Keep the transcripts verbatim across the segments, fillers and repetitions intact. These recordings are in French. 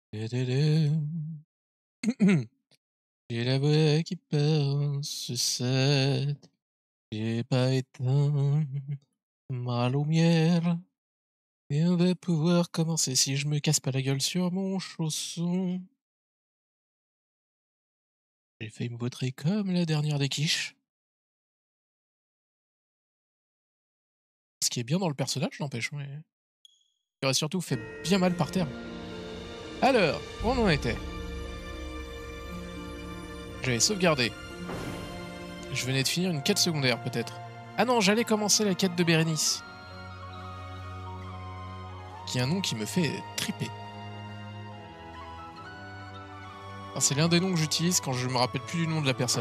J'ai la voix qui parle sur cette. J'ai pas éteint ma lumière. Et on va pouvoir commencer si je me casse pas la gueule sur mon chausson. J'ai failli me vautrer comme la dernière des quiches. Ce qui est bien dans le personnage, n'empêche, mais... il aurait surtout fait bien mal par terre. Alors, où on en était? J'avais sauvegardé. Je venais de finir une quête secondaire, peut-être. Ah non, j'allais commencer la quête de Bérénice. Qui est un nom qui me fait triper. C'est l'un des noms que j'utilise quand je me rappelle plus du nom de la personne.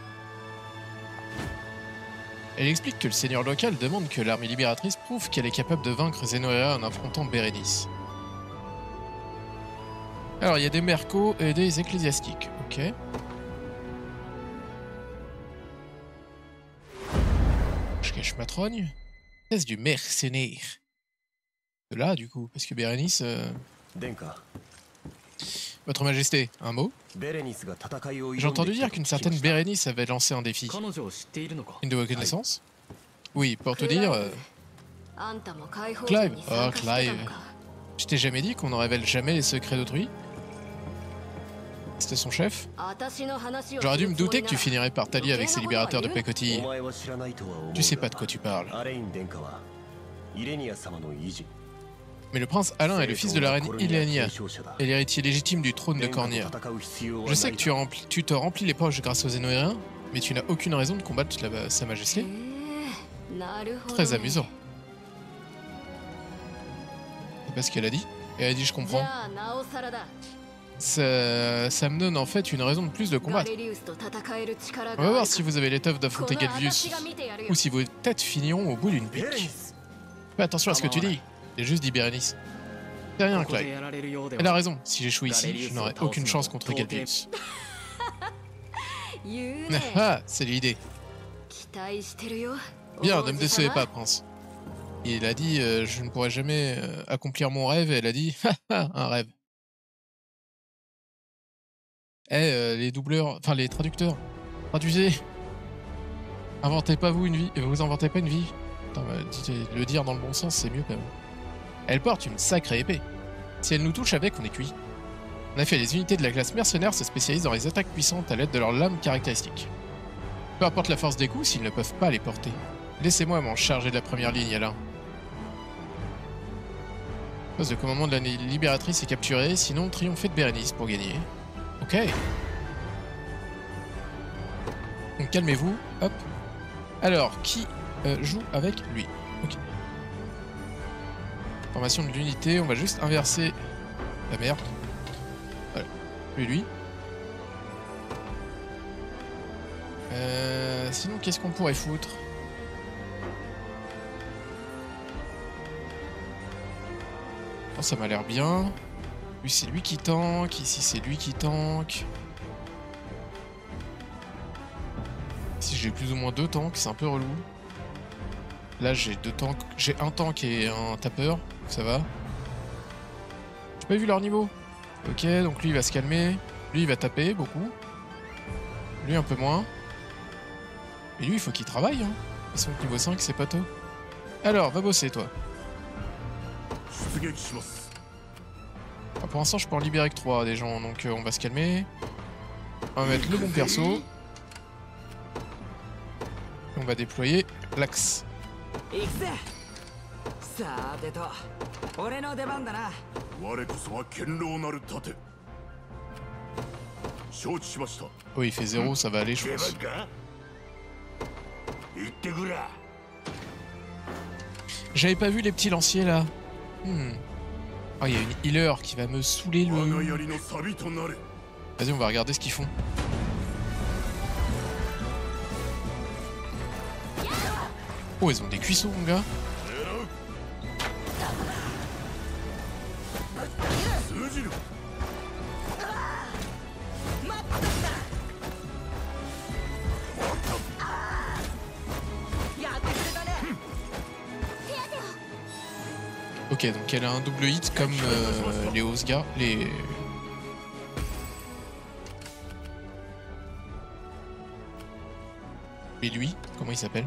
Elle explique que le seigneur local demande que l'armée libératrice prouve qu'elle est capable de vaincre Zenoria en affrontant Bérénice. Alors, il y a des mercos et des ecclésiastiques, ok. Je cache ma trogne. C'est du mercenaire. De là, du coup, parce que Bérénice... Euh... Votre Majesté, un mot? J'ai entendu dire qu'une certaine Bérénice avait lancé un défi. Une de vos connaissances? Oui, pour te dire... Euh... Clive. Oh, Clive. Je t'ai jamais dit qu'on ne révèle jamais les secrets d'autrui? C'était son chef? J'aurais dû me douter que tu finirais par t'allier avec ces libérateurs de pacotille. Tu sais pas de quoi tu parles. Mais le prince Alain est le fils de la reine Ilenia, et l'héritier légitime du trône de Cornia. Je sais que tu, rempli, tu te remplis les poches grâce aux Zénoériens, mais tu n'as aucune raison de combattre la, sa majesté. Très amusant. C'est pas ce qu'elle a dit. Elle a dit je comprends. Ça, ça me donne en fait une raison de plus de combattre. On va voir si vous avez l'étoffe d'affronter Galvius, ou si vos têtes finiront au bout d'une pique. Fais attention à ce que tu dis. J'ai juste dit Bérénice. C'est rien, Clive. Elle a raison. Si j'échoue ici, je n'aurai aucune chance contre Galvius. Ah, c'est l'idée. Bien, ne me décevez pas, prince. Il a dit euh, je ne pourrai jamais euh, accomplir mon rêve, et elle a dit un rêve. Eh, euh, les doubleurs, enfin les traducteurs, traduisez. Inventez pas vous une vie, vous inventez pas une vie. Attends, bah, le dire dans le bon sens, c'est mieux quand même. Elle porte une sacrée épée. Si elle nous touche avec, on est cuit. En effet, les unités de la classe mercenaire se spécialisent dans les attaques puissantes à l'aide de leurs lames caractéristiques. Peu importe la force des coups, s'ils ne peuvent pas les porter. Laissez-moi m'en charger de la première ligne, Alain. Le poste de commandement de la libératrice est capturé, sinon triompher de Bérénice pour gagner. Ok. Donc calmez-vous, hop. Alors, qui euh, joue avec lui? Ok. Formation de l'unité, on va juste inverser la merde. Voilà. Lui, lui. Euh, sinon, qu'est-ce qu'on pourrait foutre? Oh, ça m'a l'air bien. Lui, c'est lui qui tank. Ici, c'est lui qui tank. Ici, j'ai plus ou moins deux tanks. C'est un peu relou. Là, j'ai deux tanks. J'ai un tank et un tapeur. Ça va. J'ai pas vu leur niveau. Ok, donc lui, il va se calmer. Lui, il va taper beaucoup. Lui, un peu moins. Et lui, il faut qu'il travaille. Hein. Ils sont niveau cinq, c'est pas tôt. Alors, va bosser, toi. Ah, pour l'instant, je peux en libérer que trois des gens, donc euh, on va se calmer. On va mettre le bon perso. Et on va déployer l'axe. Oh, il fait zéro, ça va aller, je pense. J'avais pas vu les petits lanciers là. Hmm. Oh, il y a une healer qui va me saouler le... Vas-y, on va regarder ce qu'ils font. Oh, ils ont des cuissons, mon gars. Ok, donc elle a un double hit comme euh, les Osga, les Et lui, comment il s'appelle?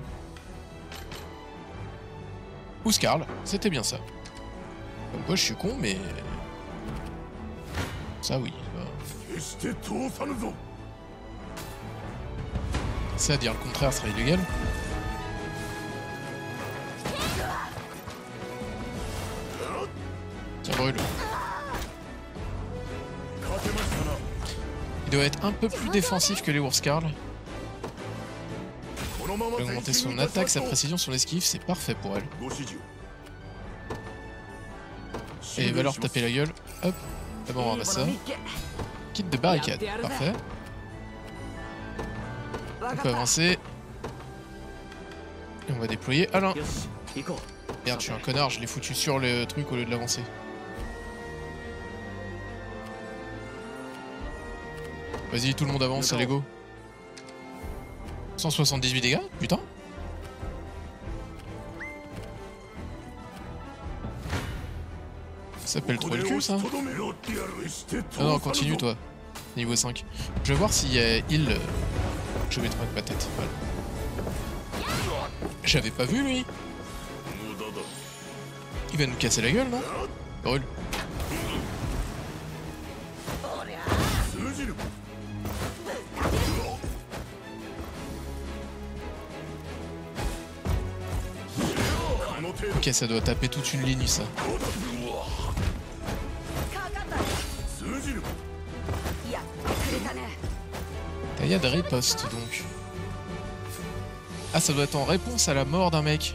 Ouskarl, c'était bien ça. Comme quoi je suis con, mais... Ça oui. Ça, dire le contraire serait illégal. Tiens, brûle. Il doit être un peu plus défensif que les Ouskarl. Il va augmenter son attaque, sa précision, son esquive, c'est parfait pour elle. Et il va leur taper la gueule. Hop, d'abord on ramasse ça. Kit de barricade, parfait. On peut avancer. Et on va déployer. Ah non! Merde, je suis un connard, je l'ai foutu sur le truc au lieu de l'avancer. Vas-y, tout le monde avance, allez go. cent soixante-dix-huit dégâts, putain. Ça s'appelle trop le cul, ça. Ah non, continue, toi. Niveau cinq. Je vais voir s'il y a heal. Je vais mettre avec ma tête. Voilà. J'avais pas vu, lui. Il va nous casser la gueule, non? Brûle. Ok, ça doit taper toute une ligne, ça. Taïa de riposte, donc. Ah, ça doit être en réponse à la mort d'un mec.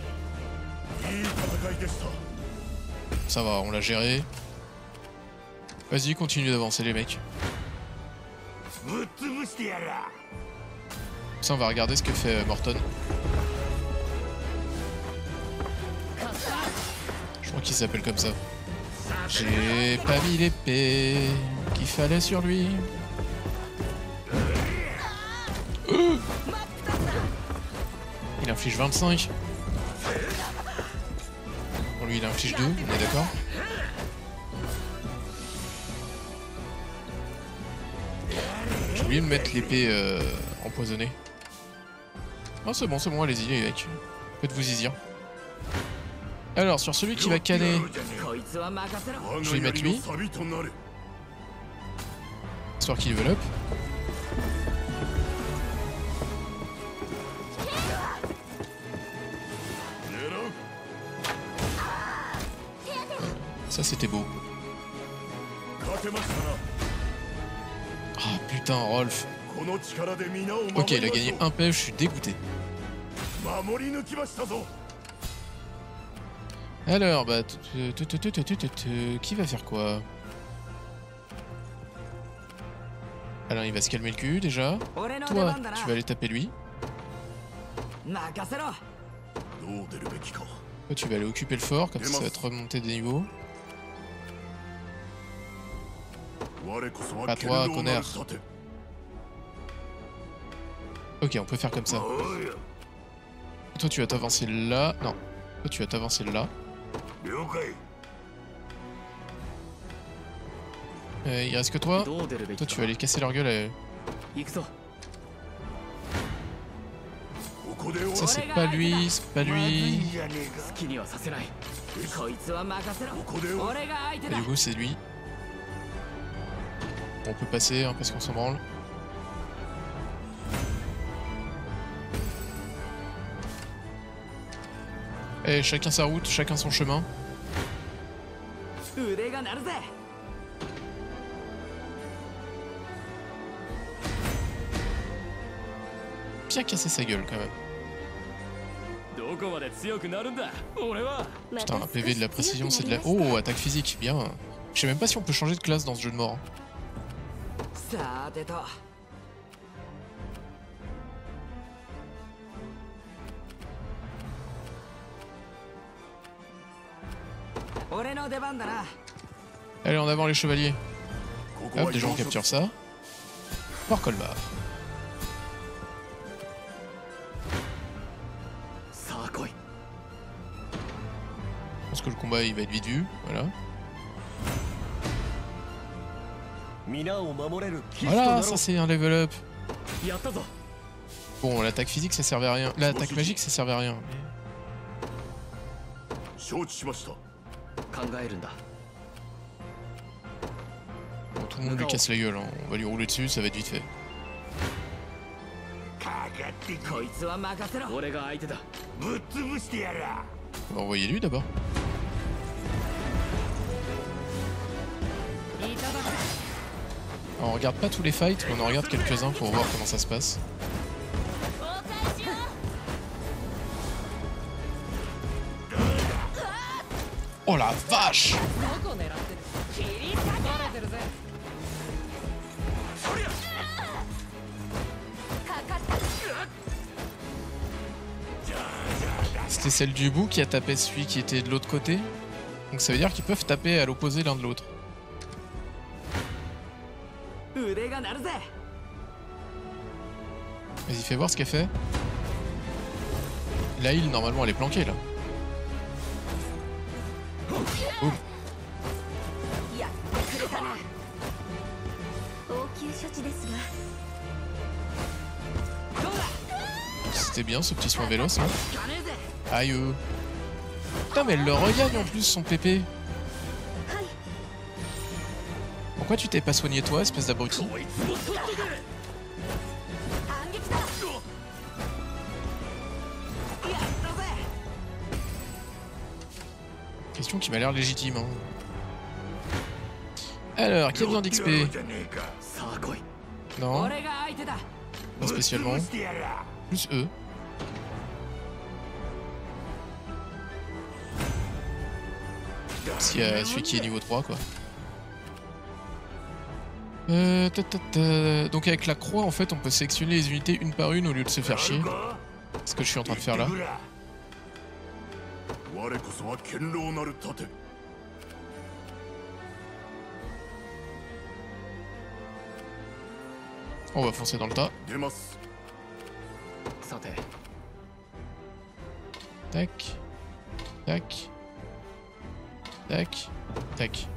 Ça va, on l'a géré. Vas-y, continue d'avancer, les mecs. Ça, on va regarder ce que fait Morton. Je crois qu'il s'appelle comme ça. J'ai pas mis l'épée qu'il fallait sur lui. Euh il inflige vingt-cinq. Bon, lui, il inflige deux, on est d'accord. J'ai oublié de mettre l'épée euh, empoisonnée. Oh, c'est bon, c'est bon, allez-y, les mecs. Faites-vous y dire. Alors, sur celui qui va canner, je vais y mettre lui. Histoire qu'il level up. Ça, c'était beau. Ah putain, Rolf. Ok, il a gagné un P F, je suis dégoûté. Alors, bah... Qui va faire quoi? Alors, il va se calmer le cul, déjà. Toi, tu vas aller taper lui. Toi, tu vas aller occuper le fort, comme ça, ça va te remonter des niveaux. Pas toi, connard. Ok, on peut faire comme ça. Toi, tu vas t'avancer là. Non. Toi, tu vas t'avancer là. Euh, il reste que toi. Toi, tu vas aller casser leur gueule. À... Ça, c'est pas lui, c'est pas lui. Et du coup, c'est lui. On peut passer hein, parce qu'on s'en branle. Et chacun sa route, chacun son chemin. Bien casser sa gueule quand même. Putain, un P V de la précision, c'est de la... Oh, attaque physique, bien. Je sais même pas si on peut changer de classe dans ce jeu de mort. Allez, en avant les chevaliers. Hop, déjà on capture ça. Par Colmar. Je pense que le combat il va être vite vu, voilà. Voilà, ça c'est un level up. Bon, l'attaque physique ça servait à rien. L'attaque magique ça servait à rien. Mais... Bon, tout le monde lui casse la gueule, hein. On va lui rouler dessus, ça va être vite fait. On va envoyer lui d'abord. On regarde pas tous les fights, mais on en regarde quelques-uns pour voir comment ça se passe. Oh la vache! C'était celle du bout qui a tapé celui qui était de l'autre côté. Donc ça veut dire qu'ils peuvent taper à l'opposé l'un de l'autre. Vas-y, fais voir ce qu'elle fait. La heal, normalement, elle est planquée, là. Boum. C'était bien, ce petit soin véloce, hein. Aïe. Euh. Putain, mais elle le regagne, en plus, son pépé. Pourquoi tu t'es pas soigné, toi, espèce d'abruti? Question qui m'a l'air légitime. Hein. Alors, qui a besoin d'X P? Non. Pas spécialement. Plus eux. S'il y a celui qui est niveau trois, quoi. Euh, ta, ta, ta. Donc avec la croix, en fait, on peut sélectionner les unités une par une au lieu de se faire chier. Ce que je suis en train de faire là. On va foncer dans le tas. Tac. Tac. Tac. Tac.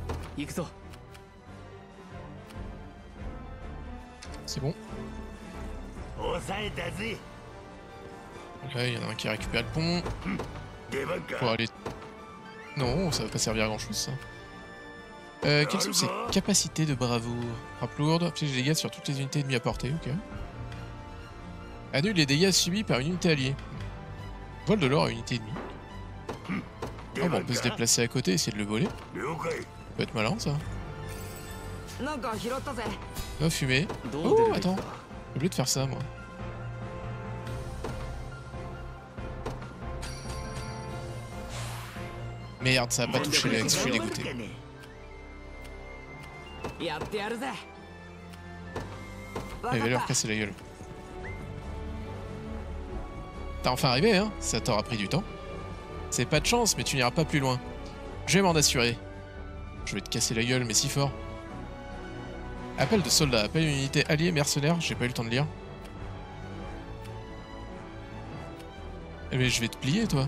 C'est bon. Là, il y en a un qui récupère le pont. Pour aller... Non, ça va pas servir à grand chose, ça. Euh, quelles sont ses capacités de bravoure? Frappe lourde, inflige des dégâts sur toutes les unités ennemies à portée, ok. Annule les dégâts subis par une unité alliée. Vol de l'or à une unité ennemie. Oh, bah on peut se déplacer à côté et essayer de le voler. Ça peut être malin, ça. Oh, fumée. Oh, attends. J'ai oublié de faire ça, moi. Merde, ça a pas touché l'ex, je suis dégoûté. Il va leur casser la gueule. T'as enfin arrivé, hein? Ça t'aura pris du temps. C'est pas de chance, mais tu n'iras pas plus loin. Je vais m'en assurer. Je vais te casser la gueule, mais si fort. Appel de soldats. Appel une unité alliée mercenaire. J'ai pas eu le temps de lire. Eh mais je vais te plier, toi.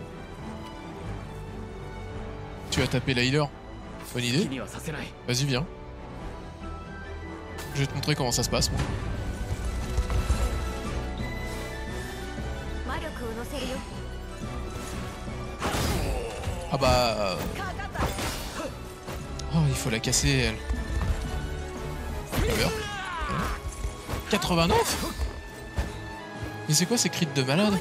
Tu vas taper la healer. Bonne idée. Vas-y, viens. Je vais te montrer comment ça se passe, moi. Ah bah... Oh, il faut la casser, elle. quatre-vingt-neuf? Mais c'est quoi ces crits de malade?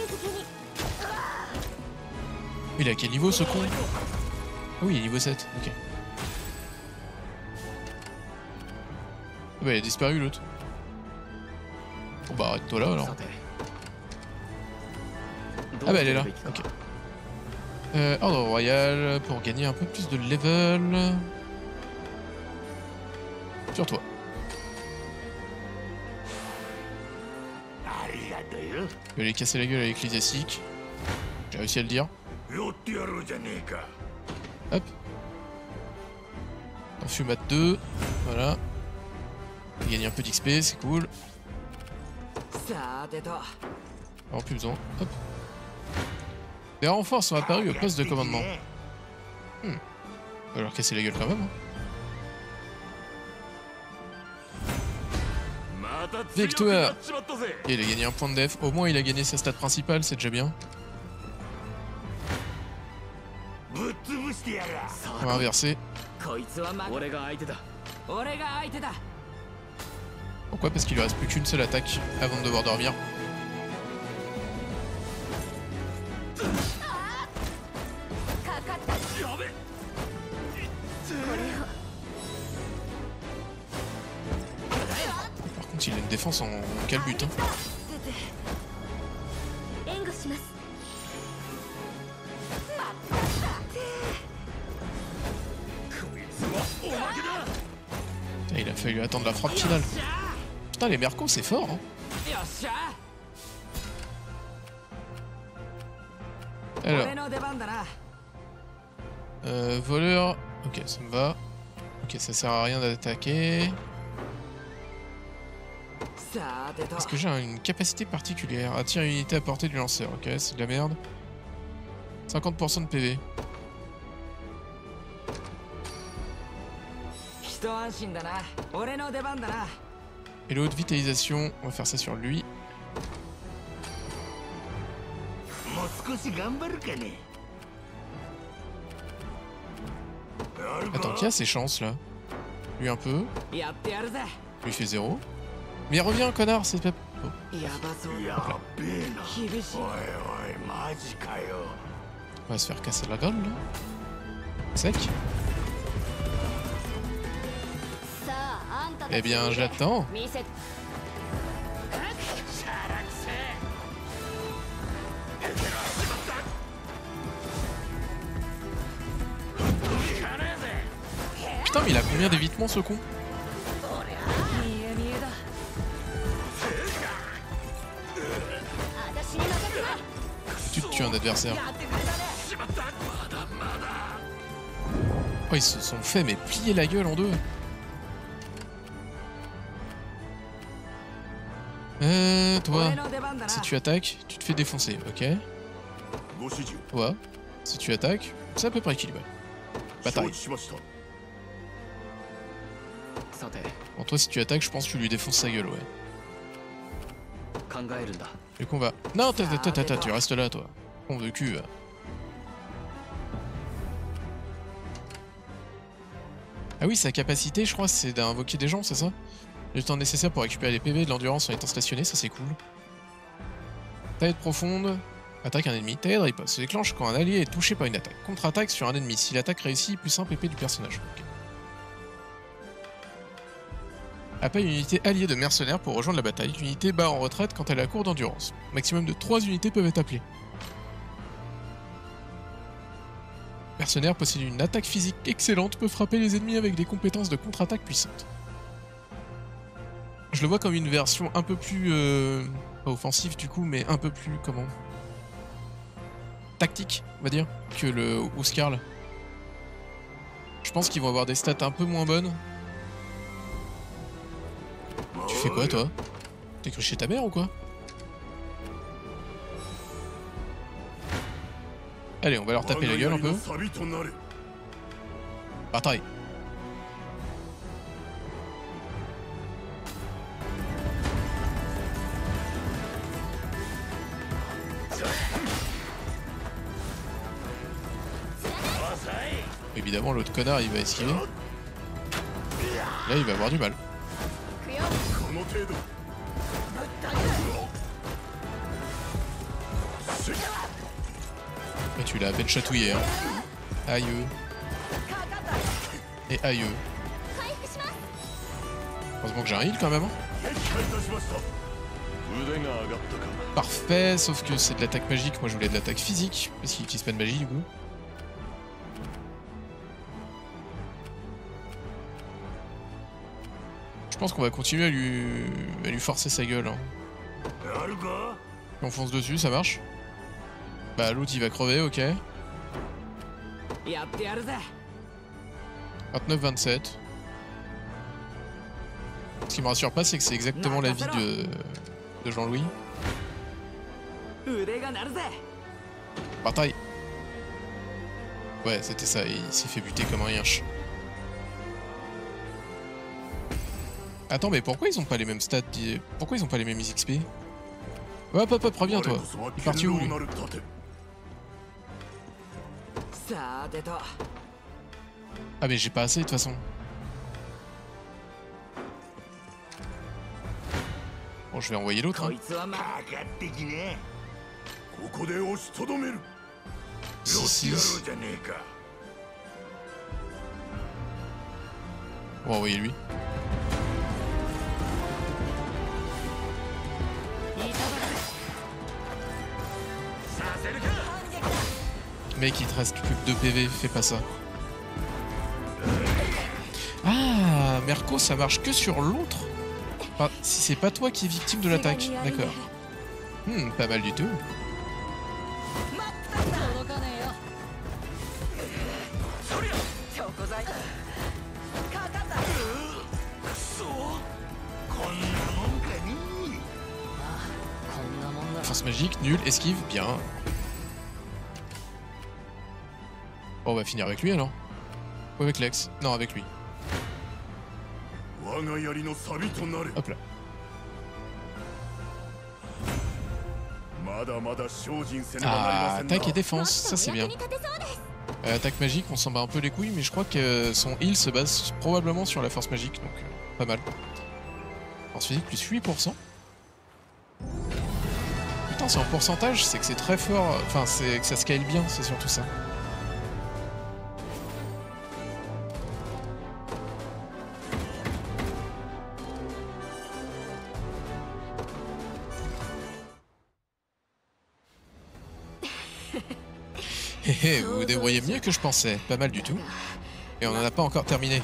Il est à quel niveau, ce con? Ah oui, il est niveau sept, ok. Ah bah, il a disparu, l'autre. Bon bah, arrête-toi là, alors. Ah bah, elle est là, ok. Euh, ordre royal, pour gagner un peu plus de level. Sur toi. Je vais aller casser la gueule à l'ecclésiastique. J'ai réussi à le dire. Hop. On fume à deux. Voilà. On va gagner un peu d'X P, c'est cool. Alors, plus besoin. Hop. Des renforts sont apparus au poste de commandement. Hmm. On va leur casser la gueule quand même. Hein. Victoire. Et il a gagné un point de def. Au moins il a gagné sa stat principale, c'est déjà bien. On va inverser. Pourquoi? Parce qu'il lui reste plus qu'une seule attaque avant de devoir dormir. Par contre il a une défense en calbut hein. Putain, il a fallu attendre la frappe finale. Putain les Mercos c'est fort hein. Alors euh, voleur. Ok ça me va. Ok ça sert à rien d'attaquer. Est-ce que j'ai une capacité particulière? Attire une unité à portée du lanceur. Ok c'est de la merde. cinquante pour cent de P V. Et le haut de vitalisation, on va faire ça sur lui. Attends, qui a ses chances là? Lui un peu. Lui fait zéro. Mais il revient, connard, c'est pas. Oh. On va se faire casser la gueule là. Sec. Eh bien, j'attends. Putain, mais il a combien d'évitements ce con? Tu tues un adversaire. Oh, ils se sont fait mais plier la gueule en deux. Euh, toi, si tu attaques, tu te fais défoncer, ok. Toi, si tu attaques, c'est à peu près équilibré. Bataille. Bon, toi, si tu attaques, je pense que tu lui défonces sa gueule, ouais. Du coup, on va. Non, t'as, tu restes là, toi. Con de cul. Ah oui, sa capacité, je crois, c'est d'invoquer des gens, c'est ça? Le temps nécessaire pour récupérer les P V de l'endurance en étant stationné, ça c'est cool. Taille profonde, attaque un ennemi. Taille de riposte se déclenche quand un allié est touché par une attaque. Contre-attaque sur un ennemi. Si l'attaque réussit, plus simple épée du personnage. Okay. Appelle une unité alliée de mercenaires pour rejoindre la bataille. L'unité bat en retraite quand elle est à court d'endurance. Maximum de trois unités peuvent être appelées. Mercenaire possède une attaque physique excellente, peut frapper les ennemis avec des compétences de contre-attaque puissantes. Je le vois comme une version un peu plus... Euh, pas offensive du coup, mais un peu plus... Comment? Tactique, on va dire, que le Huskarl. Je pense qu'ils vont avoir des stats un peu moins bonnes. Tu fais quoi, toi? T'es cru chez ta mère ou quoi? Allez, on va leur taper la gueule un peu. Bataille. Évidemment, l'autre connard, il va esquiver. Là, il va avoir du mal. Mais tu l'as à peine chatouillé, hein. Aïe. Et aïe. Heureusement que j'ai un heal quand même. Hein. Parfait, sauf que c'est de l'attaque magique. Moi, je voulais de l'attaque physique, parce qu'il utilise pas de magie du coup. Je pense qu'on va continuer à lui, à lui forcer sa gueule. Hein. On fonce dessus, ça marche. Bah l'autre il va crever, ok. vingt-neuf vingt-sept. Ce qui me rassure pas, c'est que c'est exactement la vie de, de Jean-Louis. Bataille. Ouais, c'était ça, il s'est fait buter comme un yinche. Attends, mais pourquoi ils ont pas les mêmes stats? Pourquoi ils ont pas les mêmes X P? Hop, hop, hop, reviens toi. Il est parti où lui? Ah mais j'ai pas assez de toute façon. Bon, je vais envoyer l'autre. Hein. Si, si. On va envoyer lui. Mec, il te reste plus que deux P V, fais pas ça. Ah, Merco, ça marche que sur l'autre. Enfin, si c'est pas toi qui es victime de l'attaque, d'accord. Hmm, pas mal du tout. Force magique, nul, esquive, bien. Bon, on va finir avec lui alors. Ou avec Lex? Non, avec lui. Hop là. Ah, attaque et défense, ça c'est bien. Euh, attaque magique, on s'en bat un peu les couilles, mais je crois que son heal se base probablement sur la force magique, donc euh, pas mal. Force physique plus huit pour cent. Putain, c'est en pourcentage, c'est que c'est très fort, enfin c'est que ça scale bien, c'est surtout ça. Hé hé, vous vous débrouillez mieux que je pensais, pas mal du tout. Et on n'en a pas encore terminé.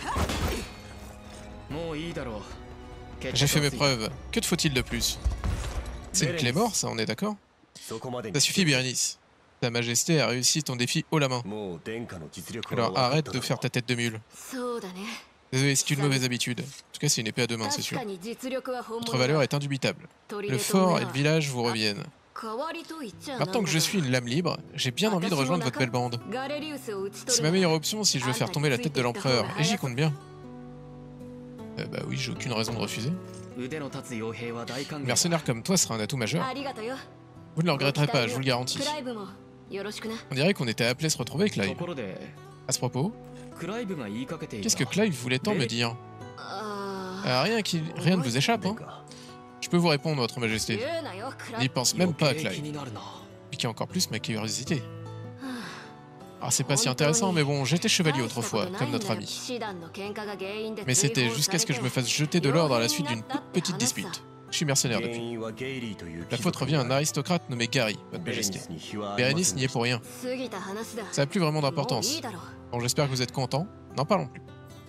J'ai fait mes preuves, que te faut-il de plus? C'est une clé mort, ça, on est d'accord? Ça suffit, Bérénice. Ta Majesté a réussi ton défi haut la main. Alors arrête de faire ta tête de mule. Désolé, c'est une mauvaise habitude. En tout cas, c'est une épée à deux mains, c'est sûr. Votre valeur est indubitable. Le fort et le village vous reviennent. Maintenant que je suis une lame libre, j'ai bien envie de rejoindre votre belle bande. C'est ma meilleure option si je veux faire tomber la tête de l'empereur, et j'y compte bien. Euh, bah oui, j'ai aucune raison de refuser. Un mercenaire comme toi sera un atout majeur. Vous ne le regretterez pas, je vous le garantis. On dirait qu'on était appelés à se retrouver, Clive. À ce propos, qu'est-ce que Clive voulait tant me dire? euh, Rien qui... rien ne vous échappe, hein. Je peux vous répondre, votre majesté. N'y pense même pas à Clive. Piquez encore plus ma curiosité. Ah, c'est pas si intéressant, mais bon, j'étais chevalier autrefois, comme notre ami. Mais c'était jusqu'à ce que je me fasse jeter de l'ordre à la suite d'une toute petite dispute. Je suis mercenaire depuis. La faute revient à un aristocrate nommé Gary, votre majesté. Bérénice n'y est pour rien. Ça n'a plus vraiment d'importance. Bon, j'espère que vous êtes content. N'en parlons plus.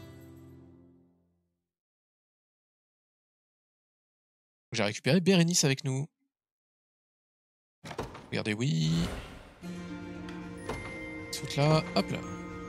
J'ai récupéré Bérénice avec nous. Regardez, oui. Tout là, hop là.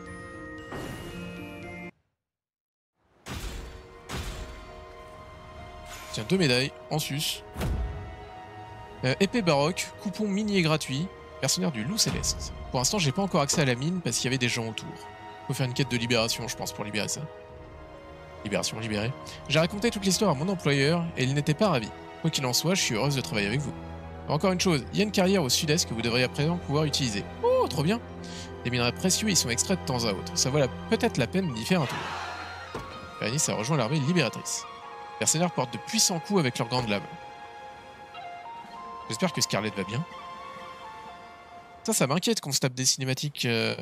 Tiens, deux médailles en sus. Euh, épée baroque, coupon minier gratuit, mercenaire du loup céleste. Pour l'instant, j'ai pas encore accès à la mine parce qu'il y avait des gens autour. Faut faire une quête de libération, je pense, pour libérer ça. Libération, libérée. J'ai raconté toute l'histoire à mon employeur et il n'était pas ravi. Quoi qu'il en soit, je suis heureuse de travailler avec vous. Encore une chose, il y a une carrière au sud-est que vous devriez à présent pouvoir utiliser. Oh, trop bien! Les minerais précieux y sont extraits de temps à autre. Ça vaut peut-être la peine d'y faire un tour. Bérénice a rejoint l'armée libératrice. Les mercenaires portent de puissants coups avec leurs grandes lames. J'espère que Scarlett va bien. Ça, ça m'inquiète qu'on se tape des cinématiques euh...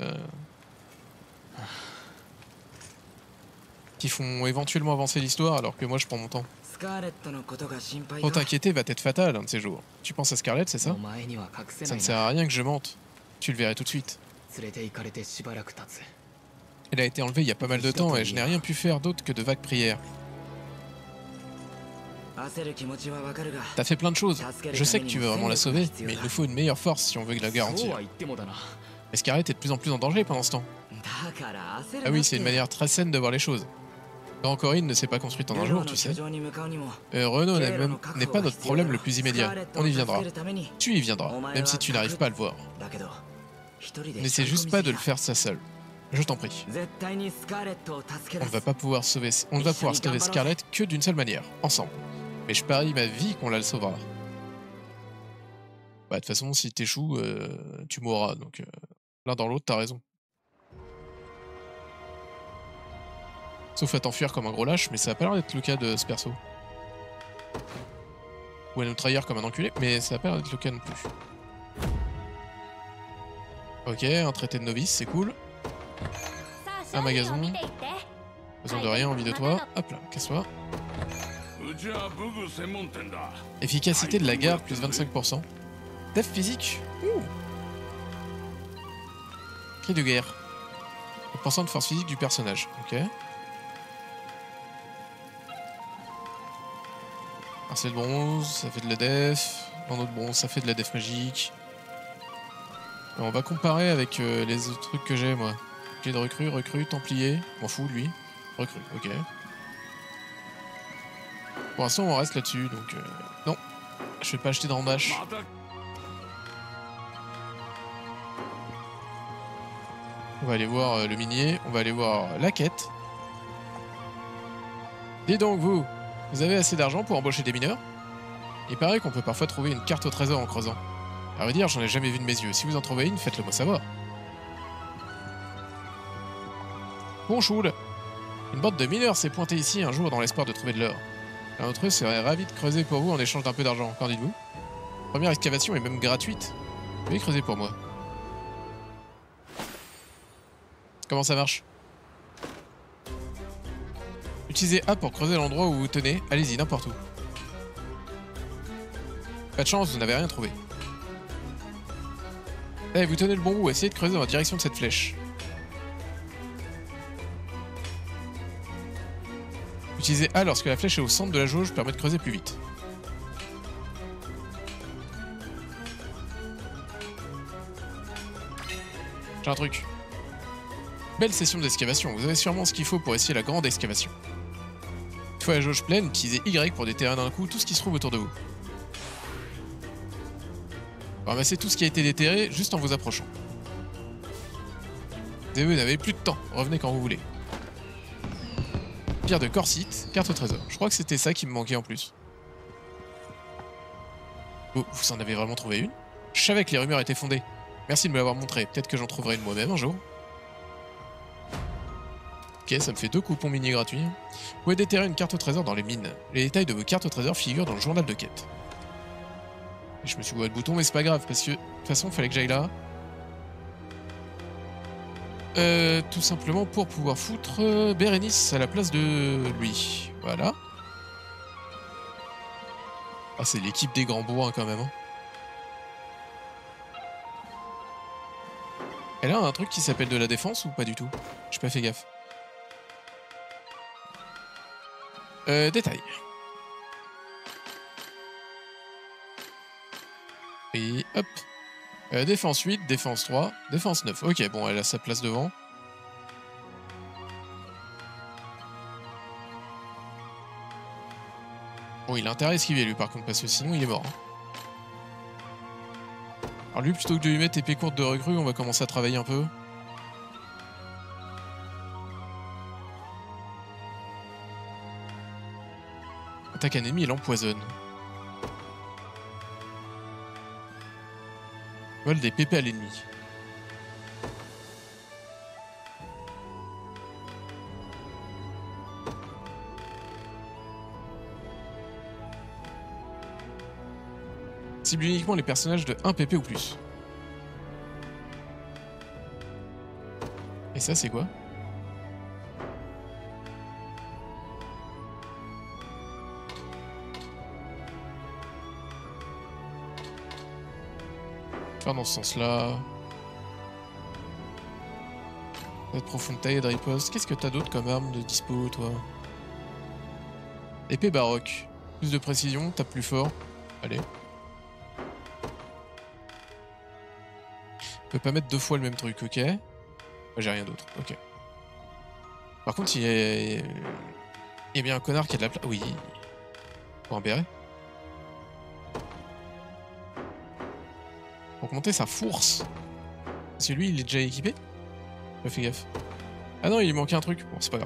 qui font éventuellement avancer l'histoire alors que moi je prends mon temps. Trop t'inquiéter va être fatal un de ces jours. Tu penses à Scarlett, c'est ça? Ça ne sert à rien que je mente. Tu le verrais tout de suite. Elle a été enlevée il y a pas mal de temps et je n'ai rien pu faire d'autre que de vagues prières. T'as fait plein de choses. Je sais que tu veux vraiment la sauver, mais il nous faut une meilleure force si on veut la garantir. Et Scarlett est de plus en plus en danger pendant ce temps. Ah oui, c'est une manière très saine de voir les choses. Grand Corinne ne s'est pas construite en un jour, tu sais. Euh, Renaud n'est pas notre problème le plus immédiat. On y viendra. Tu y viendras, même si tu n'arrives pas à le voir. N'essaie juste pas de le faire ça seul. Je t'en prie. On ne va pas pouvoir sauver... On ne va pouvoir sauver Scarlett que d'une seule manière, ensemble. Mais je parie ma vie qu'on la sauvera. Bah, de toute façon, si t'échoues, euh, tu mourras. Donc, euh, l'un dans l'autre, t'as raison. Sauf à t'enfuir comme un gros lâche, mais ça a pas l'air d'être le cas de ce perso. Ou à nous trahir comme un enculé, mais ça a pas l'air d'être le cas non plus. Ok, un traité de novice, c'est cool. Un magasin. Besoin de rien, envie de toi. Hop là, casse-toi. Efficacité de la garde, plus vingt-cinq pour cent. Def physique. Ouh. Cri de guerre. vingt pour cent de force physique du personnage. Ok. C'est de bronze, ça fait de la def. En autre bronze, ça fait de la def magique. Alors, on va comparer avec euh, les autres trucs que j'ai, moi. J'ai de recrue, recrue, templier. M'en fous, lui. Recrue, ok. Pour l'instant, on reste là-dessus, donc... Euh, non, je vais pas acheter de randache. On va aller voir euh, le minier, on va aller voir la quête. Dis donc, vous, vous avez assez d'argent pour embaucher des mineurs? Il paraît qu'on peut parfois trouver une carte au trésor en creusant. À vrai dire, j'en ai jamais vu de mes yeux. Si vous en trouvez une, faites-le moi savoir. Bonjour. Une bande de mineurs s'est pointée ici un jour dans l'espoir de trouver de l'or. L'un d'entre eux serait ravi de creuser pour vous en échange d'un peu d'argent. Qu'en dites-vous? Première excavation est même gratuite. Veuillez creuser pour moi. Comment ça marche? Utilisez A pour creuser l'endroit où vous tenez. Allez-y, n'importe où. Pas de chance, vous n'avez rien trouvé. Eh, vous tenez le bon bout, essayez de creuser dans la direction de cette flèche. Utilisez A lorsque la flèche est au centre de la jauge permet de creuser plus vite. J'ai un truc. Belle session d'excavation, vous avez sûrement ce qu'il faut pour essayer la grande excavation. Une fois la jauge pleine, utilisez Y pour déterrer d'un coup tout ce qui se trouve autour de vous. Ramassez tout ce qui a été déterré juste en vous approchant. Et vous n'avez plus de temps, revenez quand vous voulez. Pierre de Corsite, carte au trésor. Je crois que c'était ça qui me manquait en plus. Oh, vous en avez vraiment trouvé une? Je savais que les rumeurs étaient fondées. Merci de me l'avoir montré, peut-être que j'en trouverai une moi-même un jour. Ok, ça me fait deux coupons mini gratuits. Vous pouvez déterrer une carte au trésor dans les mines. Les détails de vos cartes au trésor figurent dans le journal de quête. Et je me suis gouré le bouton, mais c'est pas grave, parce que de toute façon, il fallait que j'aille là. Euh, tout simplement pour pouvoir foutre euh, Bérénice à la place de lui. Voilà. Ah, c'est l'équipe des grands bourrins quand même. Hein. Elle a un truc qui s'appelle de la défense ou pas du tout? J'ai pas fait gaffe. Euh, détail. Et hop. Euh, défense huit, défense trois, défense neuf. Ok, bon, elle a sa place devant. Bon, il a intérêt à esquiver lui par contre, parce que sinon il est mort. Hein. Alors lui, plutôt que de lui mettre épée courte de recrue, on va commencer à travailler un peu. Attaque un ennemi et l'empoisonne. Vole des pépés à l'ennemi. Cible uniquement les personnages de un P P ou plus. Et ça, c'est quoi? Faire dans ce sens-là. Notre profonde taille de riposte. Qu'est-ce que t'as d'autre comme arme de dispo, toi? Épée baroque. Plus de précision, tape plus fort. Allez. On peut pas mettre deux fois le même truc, ok. Bah, j'ai rien d'autre, ok. Par contre, il y a... il y a bien un connard qui a de la place. Oui. Pour un béret. Pour monter sa fource. Parce que lui, il est déjà équipé. J'ai fait gaffe. Ah non, il lui manquait un truc. Bon, c'est pas grave.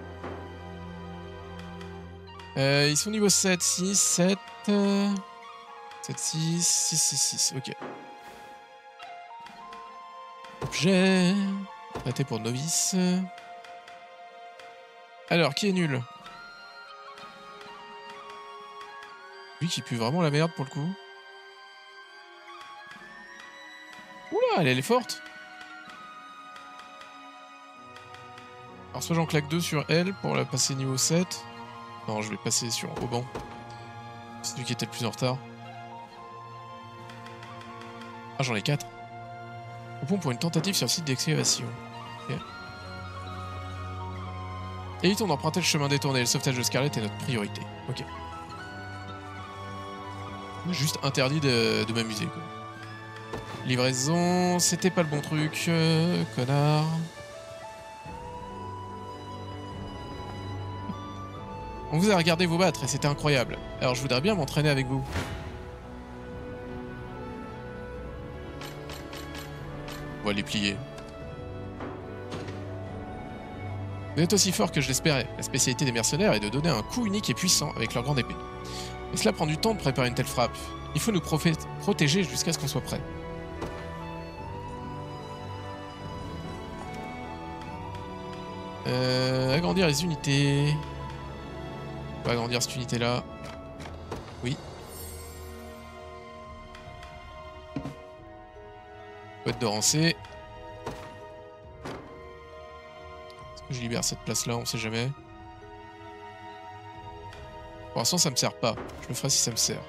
Euh, ils sont niveau sept, six, sept... Euh... sept, six, six, six, six, ok. Objet... Traité pour novice... Alors, qui est nul? Lui qui pue vraiment la merde pour le coup. Oula, elle, elle est forte. Alors soit j'en claque deux sur elle pour la passer niveau sept. Non, je vais passer sur Auban. C'est lui qui était le plus en retard. Ah, j'en ai quatre. Coupon pour une tentative sur le site d'excavation. Ok. Évitons d'emprunter le chemin détourné. Le sauvetage de Scarlett est notre priorité. Ok. Juste interdit de, de m'amuser, quoi. Livraison, c'était pas le bon truc, euh, connard. On vous a regardé vous battre et c'était incroyable. Alors je voudrais bien m'entraîner avec vous. On va les plier. Vous êtes aussi fort que je l'espérais. La spécialité des mercenaires est de donner un coup unique et puissant avec leur grande épée. Mais cela prend du temps de préparer une telle frappe. Il faut nous protéger jusqu'à ce qu'on soit prêt. Euh, agrandir les unités. On va agrandir cette unité-là. Oui. Boîte de rancée. Est-ce que je libère cette place-là? On sait jamais. Pour l'instant, ça me sert pas. Je le ferai si ça me sert.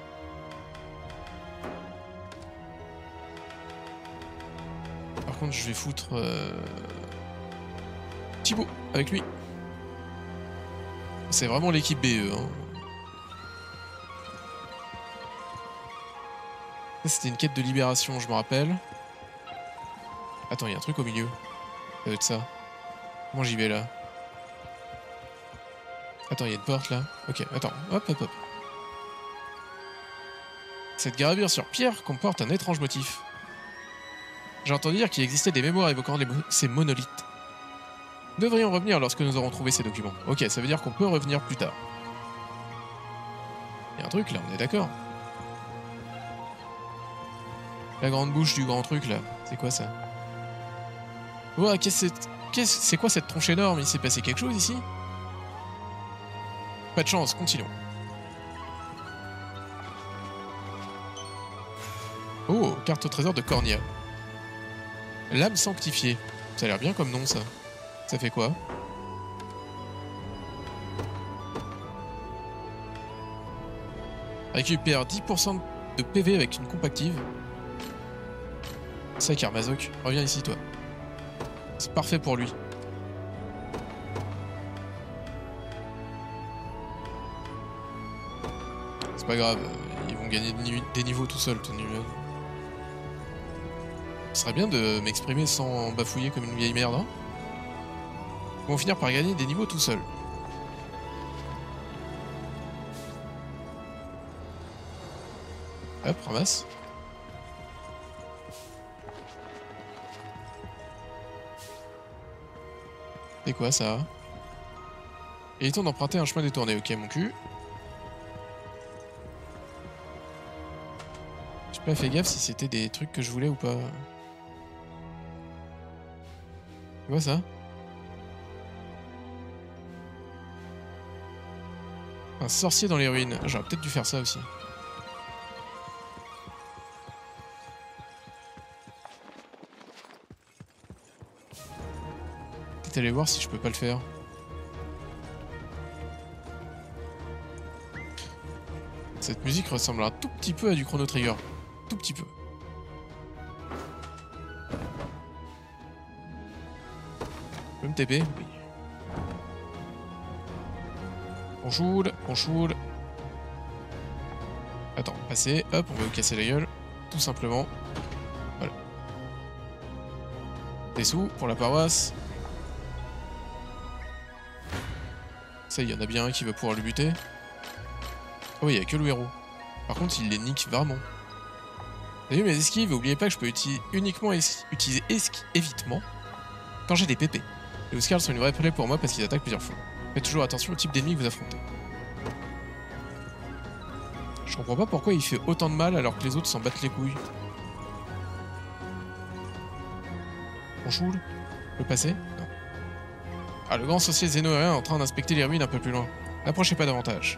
Par contre, je vais foutre... Euh... Thibaut, avec lui. C'est vraiment l'équipe B E. Hein. C'était une quête de libération, je me rappelle. Attends, il y a un truc au milieu. Ça doit être ça. Comment j'y vais là? Attends, il y a une porte là. Ok, attends. Hop, hop, hop. Cette gravure sur pierre comporte un étrange motif. J'ai entendu dire qu'il existait des mémoires évoquant les mo ces monolithes. Nous devrions revenir lorsque nous aurons trouvé ces documents. Ok, ça veut dire qu'on peut revenir plus tard. Il y a un truc là, on est d'accord. La grande bouche du grand truc là, c'est quoi ça? Oh, qu'est-ce que c'est quoi cette tronche énorme? Il s'est passé quelque chose ici? Pas de chance, continuons. Oh, carte au trésor de Cornia. L'âme sanctifiée. Ça a l'air bien comme nom ça. Ça fait quoi? Récupère dix pour cent de P V avec une compactive. C'est Karmazok, reviens ici toi. C'est parfait pour lui. C'est pas grave, ils vont gagner des niveaux tout seuls, ton niveau. Ce serait bien de m'exprimer sans bafouiller comme une vieille merde, hein. Ils vont finir par gagner des niveaux tout seuls. Hop, ramasse. C'est quoi ça? Évitons d'emprunter un chemin détourné. Ok, mon cul. J'ai pas fait gaffe si c'était des trucs que je voulais ou pas. C'est quoi ça? Un sorcier dans les ruines. J'aurais peut-être dû faire ça aussi. Peut-être aller voir si je peux pas le faire. Cette musique ressemble un tout petit peu à du Chrono Trigger. Tout petit peu. Je peux me T P? Oui. Bonjour, bonjour. Attends, passer, hop, on va vous casser la gueule. Tout simplement. Voilà. Des sous pour la paroisse. Ça, il y en a bien un qui va pouvoir le buter. Oh, il n'y a que le héros. Par contre, il les nique vraiment. Vous avez vu mes esquives? N'oubliez pas que je peux uti uniquement es utiliser esqui évitement quand j'ai des pépés. Les Huskarls sont une vraie plaie pour moi parce qu'ils attaquent plusieurs fois. Faites toujours attention au type d'ennemi que vous affrontez. Je comprends pas pourquoi il fait autant de mal alors que les autres s'en battent les couilles. On choule? Je peux passer? Non. Ah, le grand sorcier Zénoérien est en train d'inspecter les ruines un peu plus loin. N'approchez pas davantage.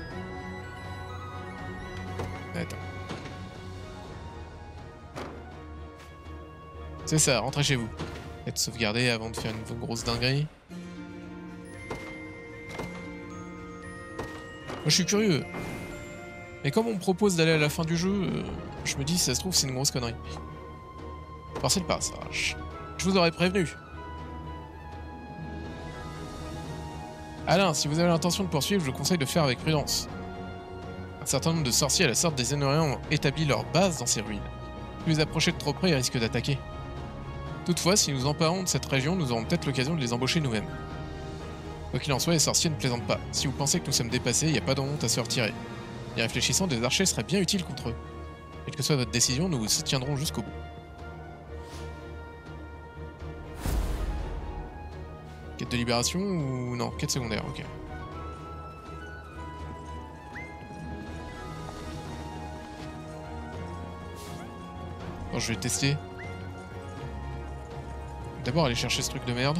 Attends. C'est ça, rentrez chez vous. Être sauvegardé avant de faire une grosse dinguerie. Moi je suis curieux. Mais comme on me propose d'aller à la fin du jeu, euh, je me dis si ça se trouve c'est une grosse connerie. Forcez le passage. Je vous aurais prévenu. Alain, si vous avez l'intention de poursuivre, je vous conseille de faire avec prudence. Un certain nombre de sorciers à la sorte des Zénoériens ont établi leur base dans ces ruines. Si vous approchez de trop près, ils risquent d'attaquer. Toutefois, si nous emparons de cette région, nous aurons peut-être l'occasion de les embaucher nous-mêmes. Quoi qu'il en soit, les sorciers ne plaisantent pas. Si vous pensez que nous sommes dépassés, il n'y a pas de honte à se retirer. Y réfléchissant, des archers seraient bien utiles contre eux. Quelle que soit votre décision, nous vous soutiendrons jusqu'au bout. Quête de libération ou... non, quête secondaire, ok. Bon, je vais tester. D'abord aller chercher ce truc de merde.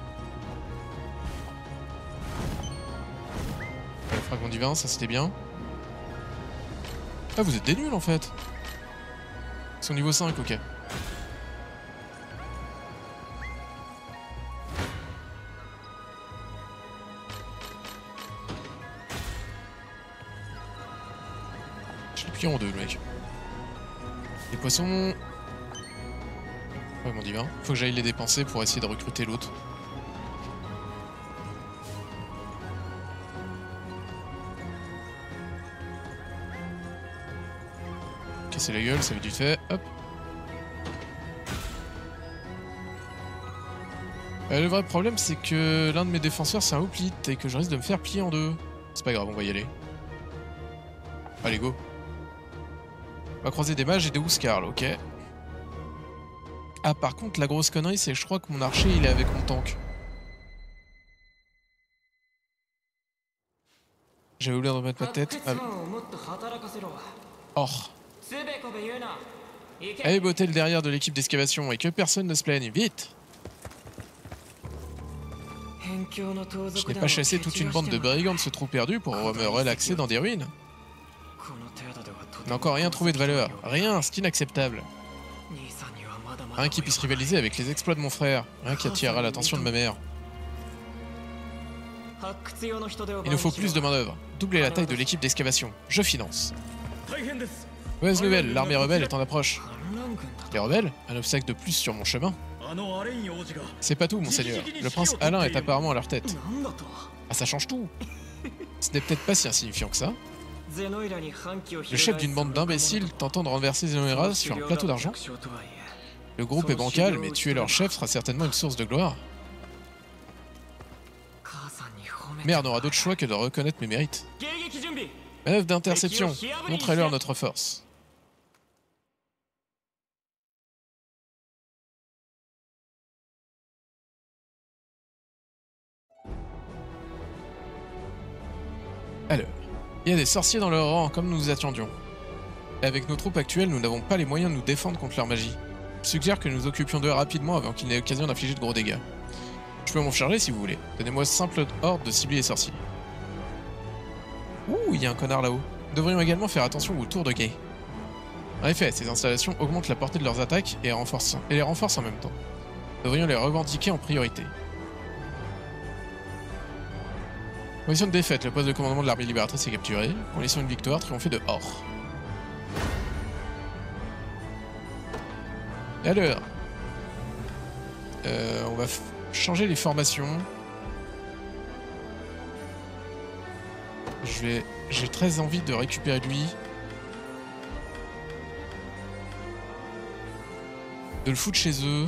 Le fragment divin, ça c'était bien. Ah, vous êtes des nuls en fait. Ils sont niveau cinq, ok. Je l'ai plié en deux, le mec. Les poissons... Fragment divin. Faut que j'aille les dépenser pour essayer de recruter l'autre. Casser la gueule, ça va être du fait. Hop. Euh, le vrai problème, c'est que l'un de mes défenseurs, c'est un hoplite et que je risque de me faire plier en deux. C'est pas grave, on va y aller. Allez, go. On va croiser des mages et des Huskarls, ok. Ah, par contre, la grosse connerie, c'est que je crois que mon archer, il est avec mon tank. J'avais oublié de remettre ma tête. Ah. Or. Allez botter le derrière de l'équipe d'excavation et que personne ne se plaigne, vite! Je n'ai pas chassé toute une bande de brigands de ce trou perdu pour me relaxer dans des ruines. On n'a encore rien trouvé de valeur. Rien, c'est inacceptable. Rien qui puisse rivaliser avec les exploits de mon frère. Rien qui attirera l'attention de ma mère. Il nous faut plus de main d'œuvre. Doublez la taille de l'équipe d'excavation. Je finance. Mauvaise nouvelle, l'armée rebelle est en approche. Les rebelles? Un obstacle de plus sur mon chemin. C'est pas tout, monseigneur. Le prince Alain est apparemment à leur tête. Ah, ça change tout. Ce n'est peut-être pas si insignifiant que ça. Le chef d'une bande d'imbéciles tentant de renverser Zénoéra sur un plateau d'argent. Le groupe est bancal, mais tuer leur chef sera certainement une source de gloire. Mère n'aura d'autre choix que de reconnaître mes mérites. Manœuvre d'interception. Montrez-leur notre force. Alors, il y a des sorciers dans leur rang, comme nous nous attendions. Et avec nos troupes actuelles, nous n'avons pas les moyens de nous défendre contre leur magie. Je suggère que nous nous occupions d'eux rapidement avant qu'ils n'aient l'occasion d'infliger de gros dégâts. Je peux m'en charger si vous voulez. Donnez-moi simple ordre de cibler les sorciers. Ouh, il y a un connard là-haut. Nous devrions également faire attention aux tours de guet. En effet, ces installations augmentent la portée de leurs attaques et, renforcent, et les renforcent en même temps. Nous devrions les revendiquer en priorité. Condition de défaite, le poste de commandement de l'armée libératrice est capturé. Condition de victoire, triomphé de Or. Et alors euh, on va changer les formations. Je vais... J'ai très envie de récupérer lui. De le foutre chez eux.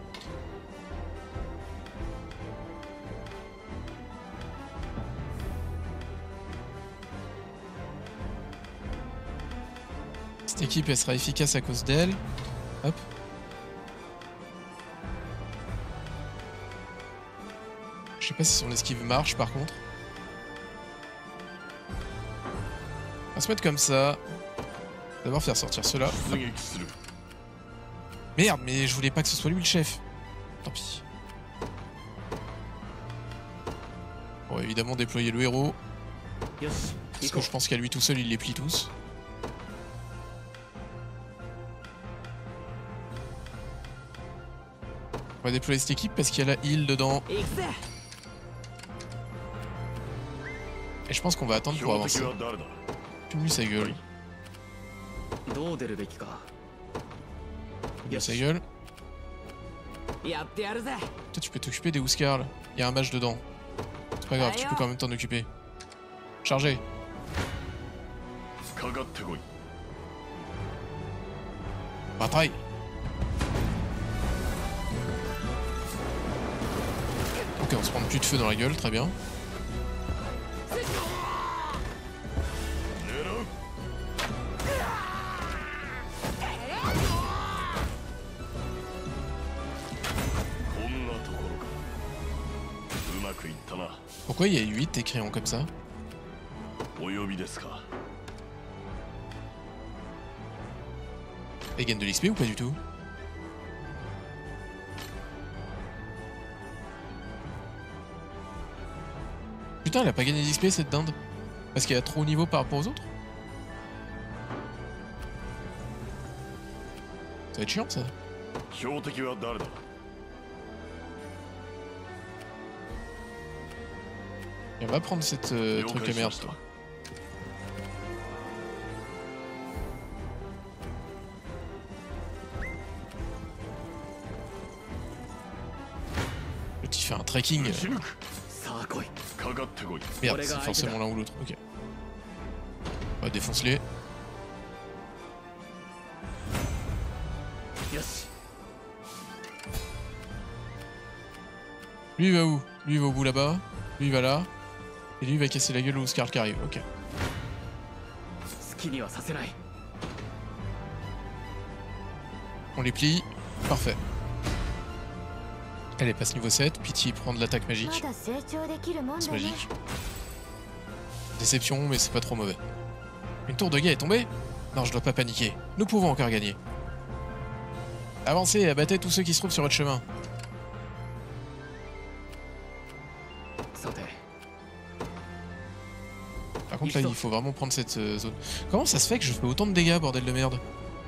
Cette équipe, elle sera efficace à cause d'elle. Hop. sais pas si son esquive marche par contre. On va se mettre comme ça. D'abord faire sortir cela. Merde, mais je voulais pas que ce soit lui le chef. Tant pis. On va évidemment déployer le héros. Parce que je pense qu'à lui tout seul, il les plie tous. On va déployer cette équipe parce qu'il y a la heal dedans. Et je pense qu'on va attendre pour avancer. Fume-lui sa gueule. Fume-lui sa gueule. Toi, tu peux t'occuper des Huskar. Il y a un match dedans. C'est pas grave, tu peux quand même t'en occuper. Chargé. Bataille. Ok, on se prend plus de feu dans la gueule, très bien. Pourquoi il y a huit écrits comme ça? Elle gagne de l'X P ou pas du tout? Putain, elle a pas gagné d'X P cette dinde? Parce qu'elle a trop haut niveau par rapport aux autres? Ça va être chiant ça. Et on va prendre cette euh, truc à merde toi. L'autre il fait un trekking. Merde, c'est forcément l'un ou l'autre. Ok. On va défoncer-les. Lui il va où? Lui il va au bout là-bas. Lui il va là. Et lui il va casser la gueule au Scarl qui arrive. Ok. On les plie. Parfait. Elle est passe niveau sept. Pity prend de l'attaque magique. C'est magique. Déception, mais c'est pas trop mauvais. Une tour de guet est tombée? Non, je dois pas paniquer. Nous pouvons encore gagner. Avancez et abattez tous ceux qui se trouvent sur votre chemin. Par contre, là, il faut vraiment prendre cette euh, zone. Comment ça se fait que je fais autant de dégâts, bordel de merde?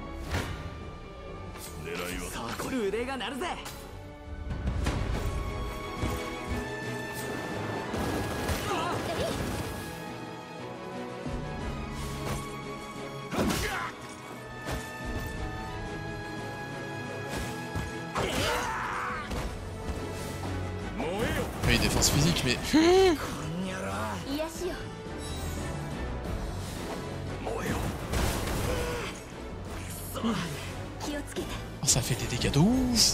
Oui, défense physique, mais... Oh, ça fait des dégâts de ouf.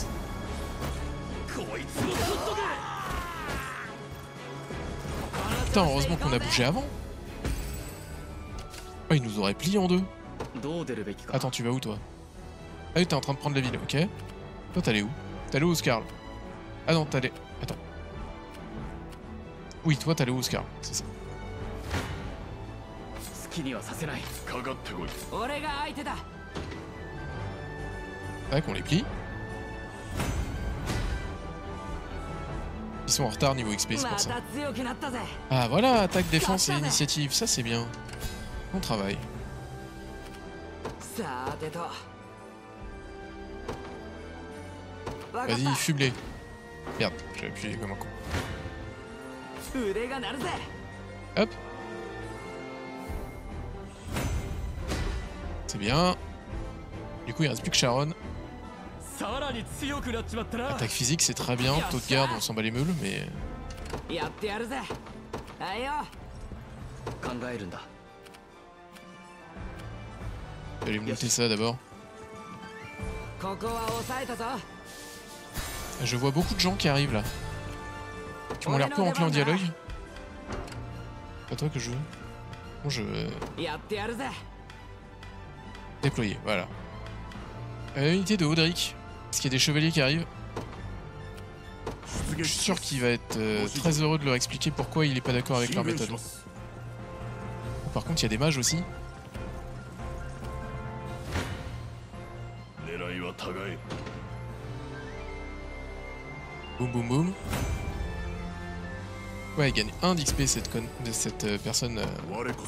Putain, heureusement qu'on a bougé avant. Oh, il nous aurait plié en deux. Attends, tu vas où toi? Ah oui, t'es en train de prendre la ville, ok. Toi, t'allais où? T'allais où, Scarl? Ah non, t'allais... Attends. Oui, toi, t'allais où, Scarl? C'est ça. Ouais, qu'on les plie. Ils sont en retard niveau X P, c'est pour ça. Ah voilà, attaque, défense et initiative, ça c'est bien. Bon travail. Vas-y, fume-les. Merde, j'ai appuyé comme un con. Hop. C'est bien. Du coup, il reste plus que Sharon. Attaque physique, c'est très bien. Taux de garde, on s'en bat les meules, mais... Je vais aller monter ça d'abord. Je vois beaucoup de gens qui arrivent là. Qui m'ont l'air peu enclins en dialogue. Pas toi que je veux. Bon, je... Déployer, voilà. Euh, unité de Audric. Est-ce qu'il y a des chevaliers qui arrivent? Je suis sûr qu'il va être euh, très heureux de leur expliquer pourquoi il est pas d'accord avec leur méthode. Par contre, il y a des mages aussi. Boum boum boum. Ouais, il gagne un d'X P cette, con... de cette euh, personne. Euh...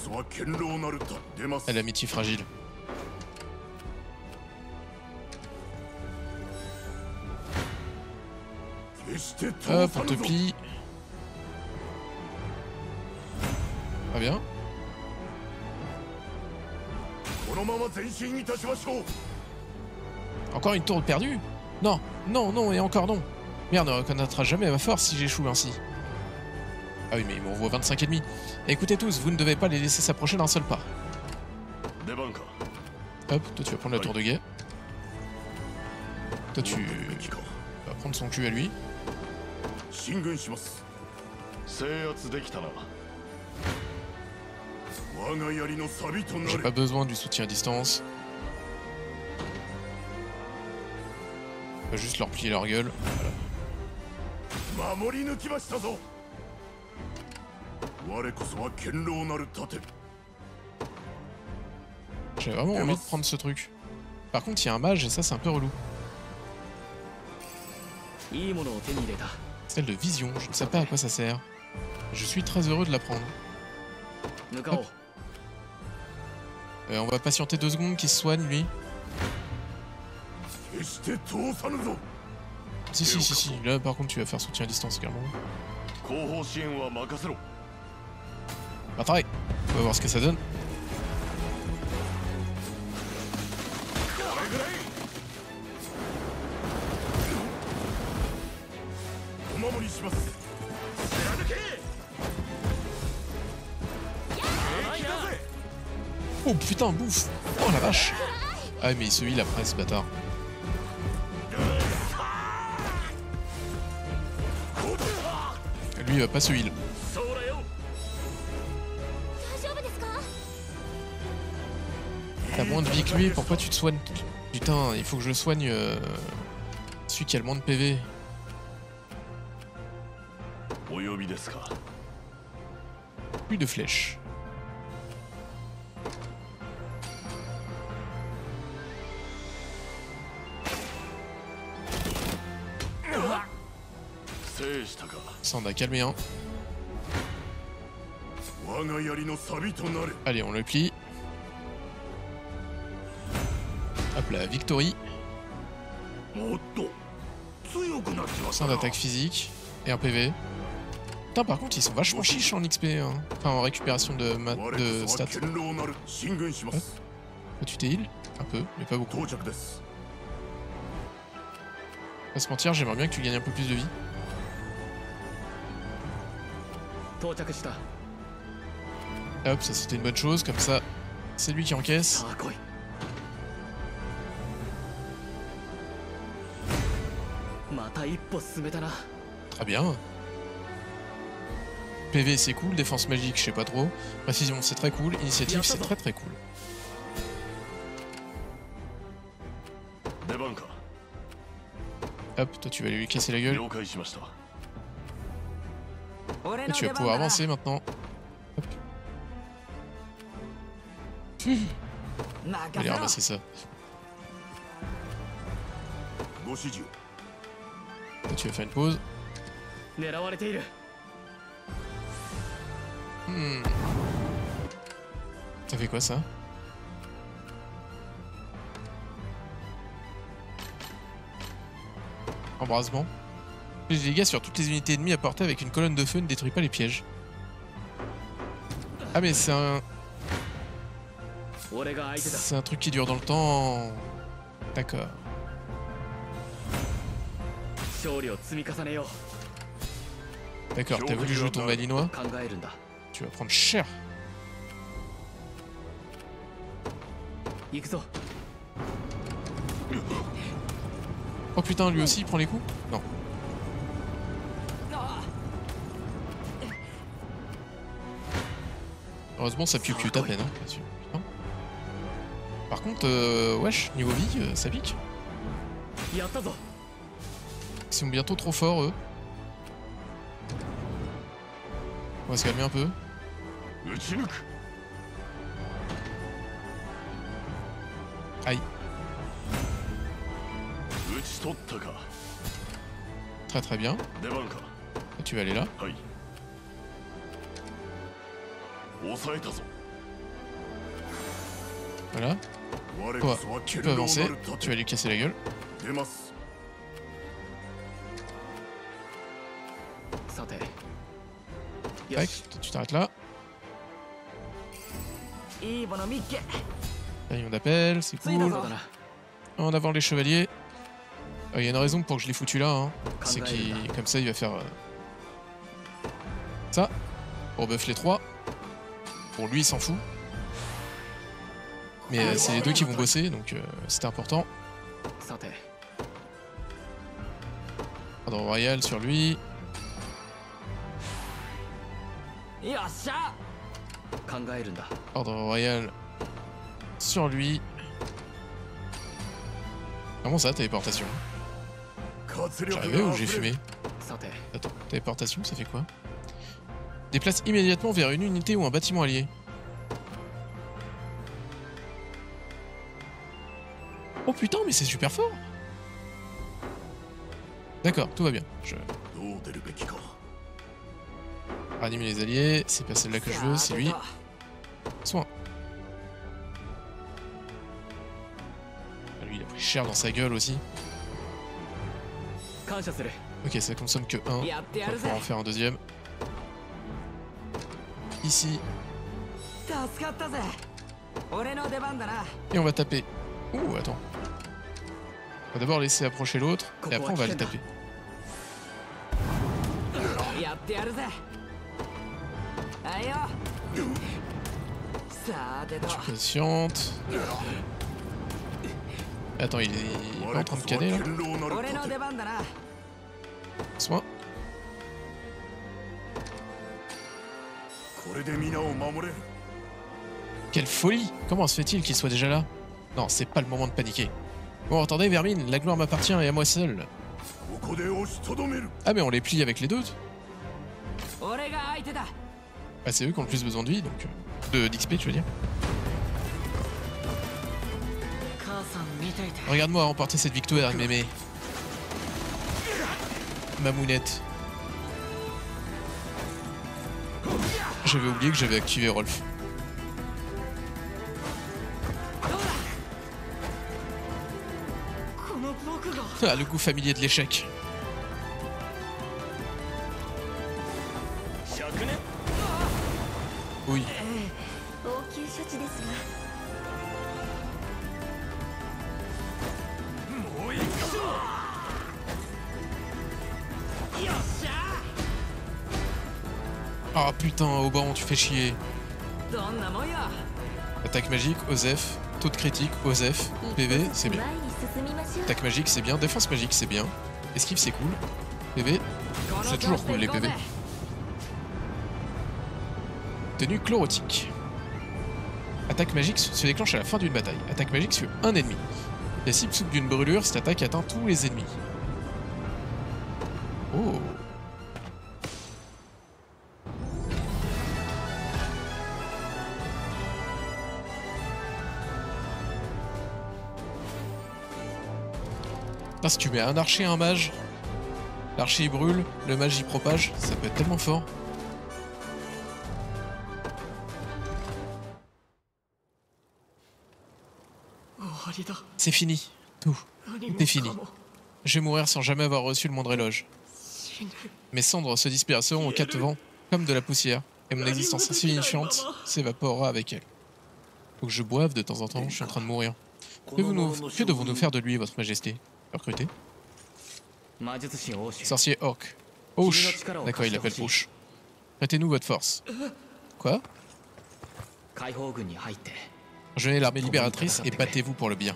à l'amitié fragile. Hop, on te plie. Pas bien. Encore une tour perdue? Non, non, non, et encore non. Merde, on ne reconnaîtra jamais ma force si j'échoue ainsi. Ah oui, mais il m'envoie vingt-cinq et demi. Écoutez tous, vous ne devez pas les laisser s'approcher d'un seul pas. Hop, toi tu vas prendre la tour de guet. Toi tu vas prendre son cul à lui. J'ai pas besoin du soutien à distance. On va juste leur plier leur gueule. Voilà. J'ai vraiment envie de prendre ce truc. Par contre, il y a un mage et ça, c'est un peu relou. Celle de vision, je ne sais pas à quoi ça sert. Je suis très heureux de la prendre. Euh, on va patienter deux secondes qu'il se soigne, lui. Si, si, si, si. Là, par contre, tu vas faire soutien à distance également. Bataille. On va voir ce que ça donne. Oh putain, bouffe. Oh la vache. Ah mais il se heal après ce bâtard. Lui il va pas se heal. T'as moins de vie que lui, pourquoi tu te soignes? Putain, il faut que je soigne euh, celui qui a le moins de P V. Plus de flèches. Ça on a calmé un. Allez, on le plie. Hop là, victory. Ça en attaque physique et un P V. Putain, par contre, ils sont vachement chiches en X P, hein. Enfin en récupération de, de stats. Hop. Tu t'es heal? Un peu, mais pas beaucoup. Pas se mentir, j'aimerais bien que tu gagnes un peu plus de vie. Hop, ça c'était une bonne chose, comme ça, c'est lui qui encaisse. Très bien. P V c'est cool, défense magique je sais pas trop. Précision c'est très cool, initiative c'est très très cool. Hop, toi tu vas lui casser la gueule. Et tu vas pouvoir avancer maintenant. Hop. Allez, ramasser ça. Toi, tu vas faire une pause. Hmm. Ça fait quoi ça? Embrasement. Les dégâts sur toutes les unités ennemies apportées avec une colonne de feu ne détruit pas les pièges. Ah mais c'est un... C'est un truc qui dure dans le temps... D'accord. D'accord, t'as voulu jouer ton malinois. Tu vas prendre cher. Oh putain, lui aussi il prend les coups? Non. Heureusement ça pique à peine, hein, là-dessus. Putain. Par contre, euh, wesh, niveau vie, euh, ça pique. Ils sont bientôt trop forts, eux. On va se calmer un peu. Aïe. Très très bien. Et tu vas aller là. Voilà. Toi, tu peux avancer. Tu vas lui casser la gueule. Tac, tu t'arrêtes là. Rayon d'appel, c'est cool. En avant les chevaliers. Il euh, y a une raison pour que je l'ai foutu là. Hein. C'est qu'il, comme ça, il va faire euh... ça. Pour buff les trois. Bon, lui, il s'en fout. Mais euh, c'est les deux qui vont bosser, donc euh, c'était important. Ordre royal sur lui. Ordre royal sur lui. Comment ça, téléportation? J'arrivais ou j'ai fumé? Attends, téléportation, ça fait quoi? Déplace immédiatement vers une unité ou un bâtiment allié. Oh putain, mais c'est super fort! D'accord, tout va bien. Je... Ranimer les alliés, c'est pas celle-là que je veux, c'est lui. Soin. Ah, lui, il a pris cher dans sa gueule aussi. Ok, ça consomme que un. On va pouvoir en faire un deuxième. Ici. Et on va taper. Ouh, attends. On va d'abord laisser approcher l'autre, et après on va aller taper. Je suis patiente. Attends, il est, il est pas en train de canner là? Soin. Quelle folie! Comment se fait-il qu'il soit déjà là? Non, c'est pas le moment de paniquer. Bon, attendez, Vermine, la gloire m'appartient et à moi seul. Ah, mais on les plie avec les deux. Bah, c'est eux qui ont le plus besoin de vie, donc... De d'X P, tu veux dire. Regarde-moi remporter cette victoire, mémé. Mamounette. J'avais oublié que j'avais activé Rolf. Ah, le goût familier de l'échec. Oui. Ah putain, Auban, tu fais chier. Attaque magique, Osef. Taux de critique, Osef. P V, c'est bien. Attaque magique, c'est bien. Défense magique, c'est bien. Esquive, c'est cool. P V, c'est toujours cool les P V. Tenue chlorotique. Attaque magique se déclenche à la fin d'une bataille. Attaque magique sur un ennemi. La cible souffre d'une brûlure, cette attaque atteint tous les ennemis. Oh. Ah, si tu mets un archer et un mage, l'archer il brûle, le mage il propage, ça peut être tellement fort. C'est fini, tout, tout est fini. Je vais mourir sans jamais avoir reçu le moindre éloge. Mes cendres se disperseront aux quatre vents, comme de la poussière, et mon existence insignifiante s'évaporera avec elle. Faut que je boive de temps en temps, je suis en train de mourir. Que, nous, que devons-nous faire de lui, votre majesté? Recruter. Sorcier orc. Auch. D'accord, il l'appelle Auch. Prêtez-nous votre force. Quoi? Rejoignez l'armée libératrice et battez-vous pour le bien.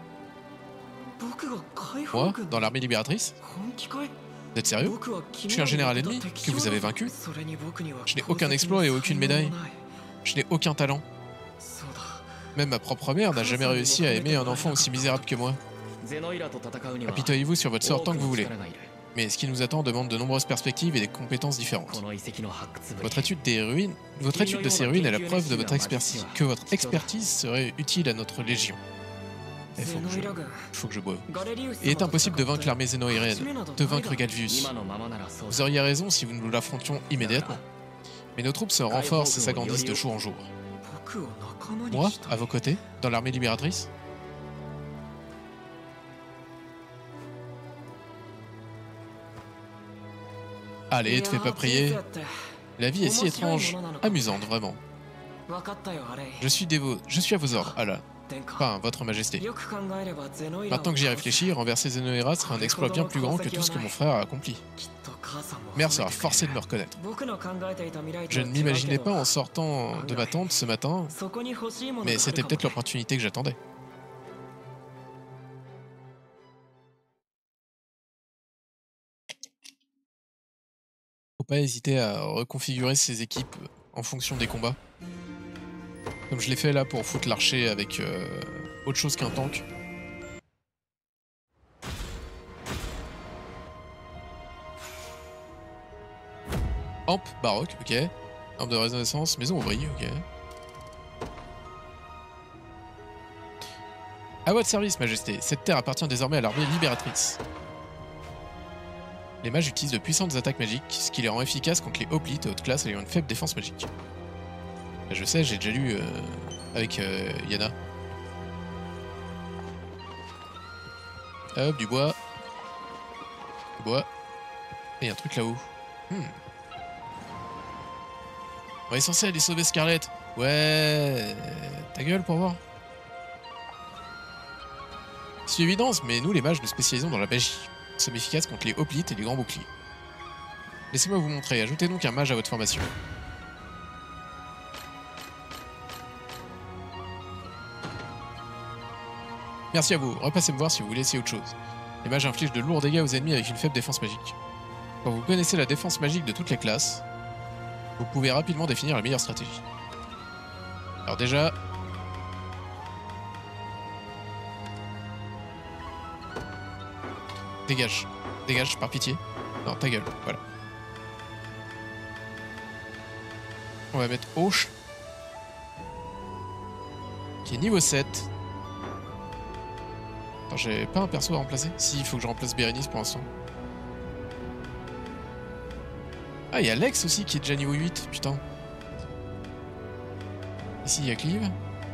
Moi, dans l'armée libératrice? Vous êtes sérieux? Je suis un général ennemi que vous avez vaincu. Je n'ai aucun exploit et aucune médaille. Je n'ai aucun talent. Même ma propre mère n'a jamais réussi à aimer un enfant aussi misérable que moi. Apitoyez-vous sur votre sort tant que vous voulez. Mais ce qui nous attend demande de nombreuses perspectives et des compétences différentes. Votre étude des ruines, votre étude de ces ruines est la preuve de votre expertise, que votre expertise serait utile à notre légion. Il faut que je, faut que je boive. Il est impossible de vaincre l'armée zénoïrienne, de vaincre Galvius. Vous auriez raison si vous nous l'affrontions immédiatement. Mais nos troupes se renforcent et s'agrandissent de jour en jour. Moi, à vos côtés, dans l'armée libératrice? Allez, te fais pas prier. La vie est si étrange, amusante vraiment. Je suis dévot, je suis à vos ordres, Allah. Enfin, votre majesté. Maintenant que j'y réfléchis, renverser Zenoira sera un exploit bien plus grand que tout ce que mon frère a accompli. Mère sera forcée de me reconnaître. Je ne m'imaginais pas en sortant de ma tente ce matin, mais c'était peut-être l'opportunité que j'attendais. Faut pas hésiter à reconfigurer ses équipes en fonction des combats. Comme je l'ai fait là pour foutre l'archer avec euh, autre chose qu'un tank. Amp, baroque, ok. Arme de renaissance, maison ouvrier, ok. À votre service, majesté. Cette terre appartient désormais à l'armée libératrice. Les mages utilisent de puissantes attaques magiques, ce qui les rend efficaces contre les hoplites et haute classe ayant une faible défense magique. Je sais, j'ai déjà lu euh, avec euh, Yana. Hop, du bois. Du bois. Et un truc là-haut. Hmm. On est censé aller sauver Scarlett. Ouais. Ta gueule pour voir. C'est une évidence, mais nous les mages nous spécialisons dans la magie. Nous sommes efficaces contre les hoplites et les grands boucliers. Laissez-moi vous montrer. Ajoutez donc un mage à votre formation. Merci à vous, repassez me voir si vous voulez essayer autre chose. Les mages infligent de lourds dégâts aux ennemis avec une faible défense magique. Quand vous connaissez la défense magique de toutes les classes, vous pouvez rapidement définir la meilleure stratégie. Alors déjà... Dégage. Dégage, par pitié. Non, ta gueule, voilà. On va mettre Auch, qui est niveau sept. J'ai pas un perso à remplacer? Si, il faut que je remplace Bérénice pour l'instant. Ah, il y a Lex aussi qui est déjà niveau huit, putain. Ici, il y a Cleave.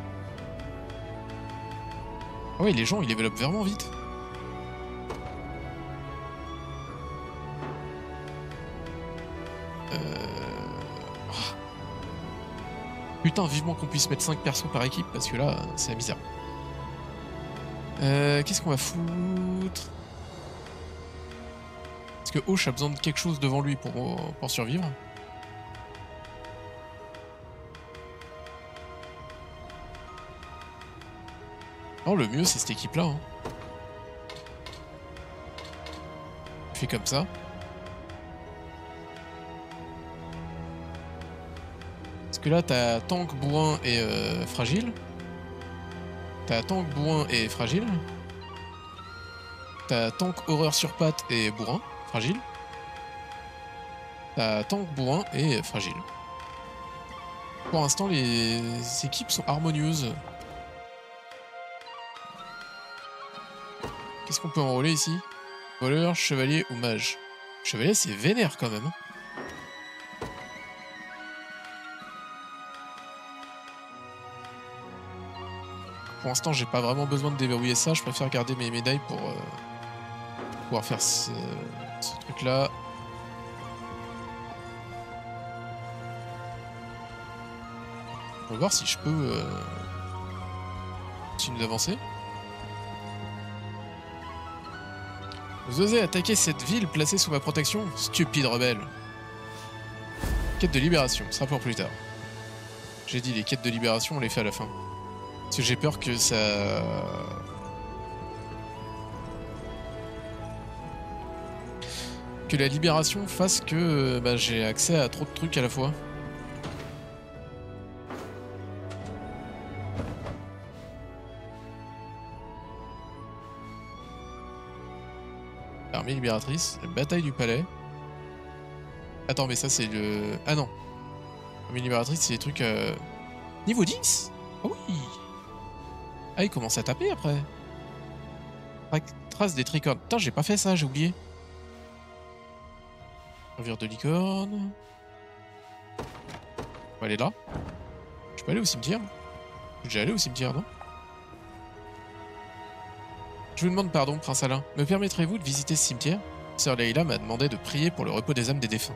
Ah ouais, les gens, ils développent vraiment vite. Euh... Oh. Putain, vivement qu'on puisse mettre cinq persos par équipe, parce que là, c'est la misère. Euh, Qu'est-ce qu'on va foutre? Est-ce que Auch a besoin de quelque chose devant lui pour, pour survivre? Non, le mieux c'est cette équipe-là. Hein. Fais comme ça. Parce que là, t'as tank, bourrin et euh, fragile. T'as tank, bourrin et fragile. T'as tank, horreur sur pattes et bourrin, fragile. T'as tank, bourrin et fragile. Pour l'instant, les équipes sont harmonieuses. Qu'est-ce qu'on peut enrôler ici? Voleur, chevalier ou mage? Chevalier, c'est vénère quand même. Pour l'instant, j'ai pas vraiment besoin de déverrouiller ça. Je préfère garder mes médailles pour euh, pouvoir faire ce, ce truc-là. On va voir si je peux euh, continuer d'avancer. Vous osez attaquer cette ville placée sous ma protection? Stupide rebelle. Quête de libération, ce sera pour plus tard. J'ai dit, les quêtes de libération, on les fait à la fin. Parce que j'ai peur que ça... que la libération fasse que bah, j'ai accès à trop de trucs à la fois. Armée libératrice, la bataille du palais. Attends, mais ça c'est le... Ah non. Armée libératrice, c'est les trucs... Euh... Niveau dix. Oh oui. Ah, il commence à taper après. Trace des tricornes. Putain, j'ai pas fait ça, j'ai oublié. Revire de licorne. On va aller là. Je peux aller au cimetière. J'ai allé au cimetière, non? Je vous demande pardon, Prince Alain. Me permettrez-vous de visiter ce cimetière? Sœur Leila m'a demandé de prier pour le repos des âmes des défunts.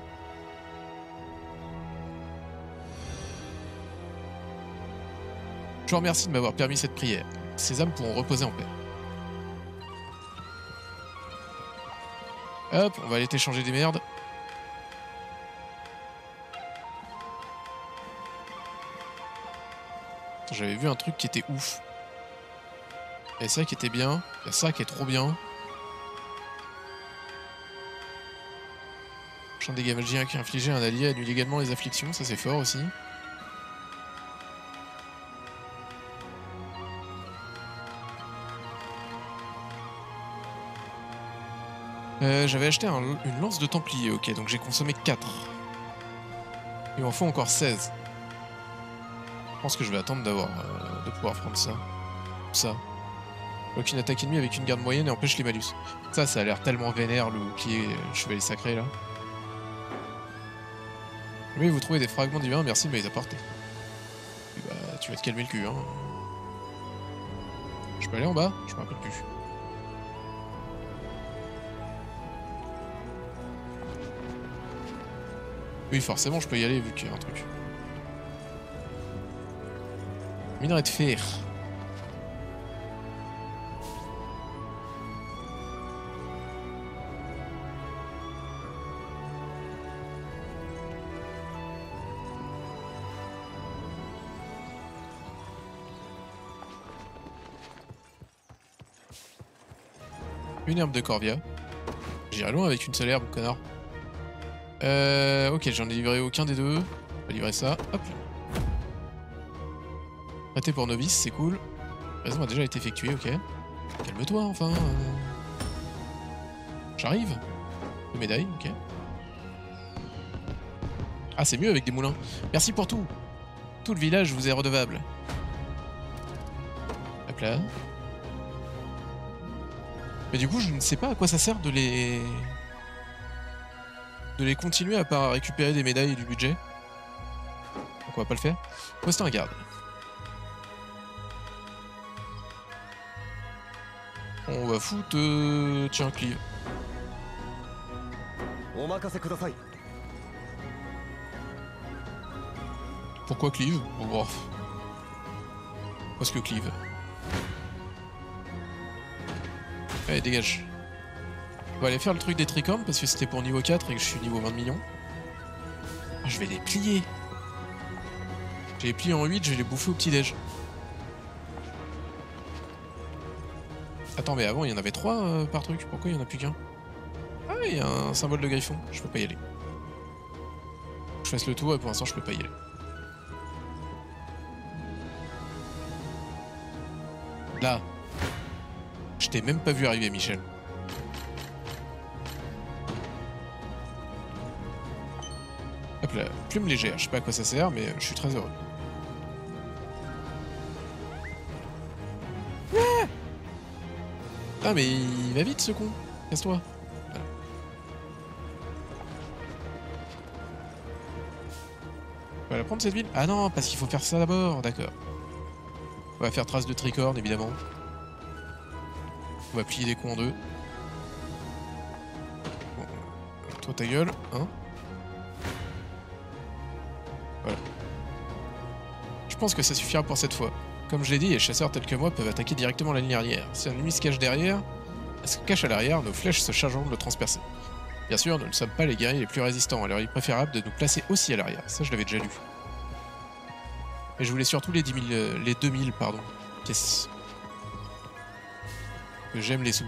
Je vous remercie de m'avoir permis cette prière. Ces âmes pourront reposer en paix. Hop, on va aller t'échanger des merdes. J'avais vu un truc qui était ouf. Il y a ça qui était bien. Il y a ça qui est trop bien. Champ de dégâts magiens qui infligé à un allié annule également les afflictions. Ça c'est fort aussi. Euh, J'avais acheté un, une lance de Templier, ok, donc j'ai consommé quatre. Il m'en faut encore seize. Je pense que je vais attendre d'avoir euh, de pouvoir prendre ça. Ça. Bloque une attaque ennemie avec une garde moyenne et empêche les malus. Ça, ça a l'air tellement vénère le bouclier euh, chevalier sacré là. Oui, vous trouvez des fragments divins, merci de me les apporter. Et bah, tu vas te calmer le cul, hein. Je peux aller en bas? Je me rappelle plus. Oui, forcément, je peux y aller vu qu'il y a un truc. Minerai de fer. Une herbe de Corvia. J'irai loin avec une seule herbe, connard. Euh, ok, j'en ai livré aucun des deux. On va livrer ça. Hop. Prêté pour novice, c'est cool. Raison a déjà été effectuée, ok. Calme-toi, enfin. Euh... J'arrive. Une médaille, ok. Ah, c'est mieux avec des moulins. Merci pour tout. Tout le village vous est redevable. Hop là. Mais du coup, je ne sais pas à quoi ça sert de les... de les continuer à part récupérer des médailles et du budget. Donc on va pas le faire. Poster un garde. On va foutre... Euh... Tiens, Cleave. Pourquoi Cleave? Oh, parce que Cleave. Allez, dégage. On va aller faire le truc des tricornes parce que c'était pour niveau quatre et que je suis niveau vingt millions. Oh, je vais les plier. J'ai les pliés en huit, je vais les bouffer au petit-déj. Attends, mais avant il y en avait trois euh, par truc. Pourquoi il y en a plus qu'un? Ah, il y a un symbole de griffon. Je peux pas y aller. Je fasse le tour et pour l'instant je peux pas y aller. Là. Je t'ai même pas vu arriver, Michel. Hop là, plume légère. Je sais pas à quoi ça sert, mais je suis très heureux. Ah, ah mais il va vite ce con. Casse-toi. Voilà. On va la prendre cette ville? Ah non, parce qu'il faut faire ça d'abord. D'accord. On va faire trace de tricorne, évidemment. On va plier des cons en deux. Bon, toi ta gueule, hein. Voilà. Je pense que ça suffira pour cette fois. Comme je l'ai dit, les chasseurs tels que moi peuvent attaquer directement la ligne arrière. Si un ennemi se cache derrière, se cache à l'arrière, nos flèches se chargeront de le transpercer. Bien sûr, nous ne sommes pas les guerriers les plus résistants, alors il est préférable de nous placer aussi à l'arrière. Ça, je l'avais déjà lu. Mais je voulais surtout les dix mille, euh, les deux mille, pardon, pièces. Que j'aime les sous.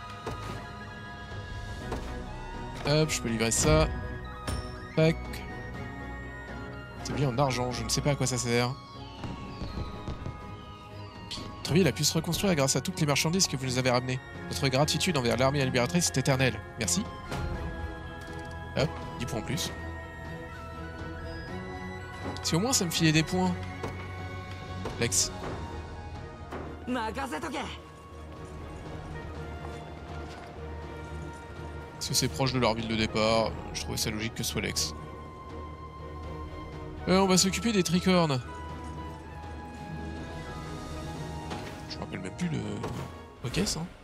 Hop, je peux livrer ça. Tac. C'est bien en argent, je ne sais pas à quoi ça sert. Notre ville a pu se reconstruire grâce à toutes les marchandises que vous nous avez ramenées. Notre gratitude envers l'armée libératrice est éternelle. Merci. Hop, dix points en plus. Si au moins ça me filait des points. Lex. Parce que c'est proche de leur ville de départ, je trouvais ça logique que ce soit Lex. Euh, on va s'occuper des tricornes. Je me rappelle même plus le... le caisse, hein.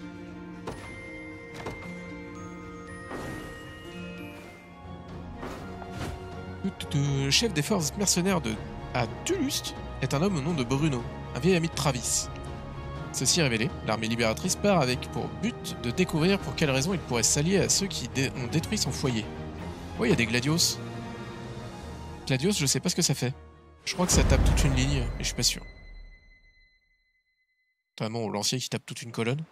Le chef des forces mercenaires de... à Tulust est un homme au nom de Bruno, un vieil ami de Travis. Ceci révélé, l'armée libératrice part avec pour but de découvrir pour quelles raisons il pourrait s'allier à ceux qui dé ont détruit son foyer. Oh, il y a des gladios. Gladios, je sais pas ce que ça fait. Je crois que ça tape toute une ligne, mais je suis pas sûr. Notamment l'ancien qui tape toute une colonne.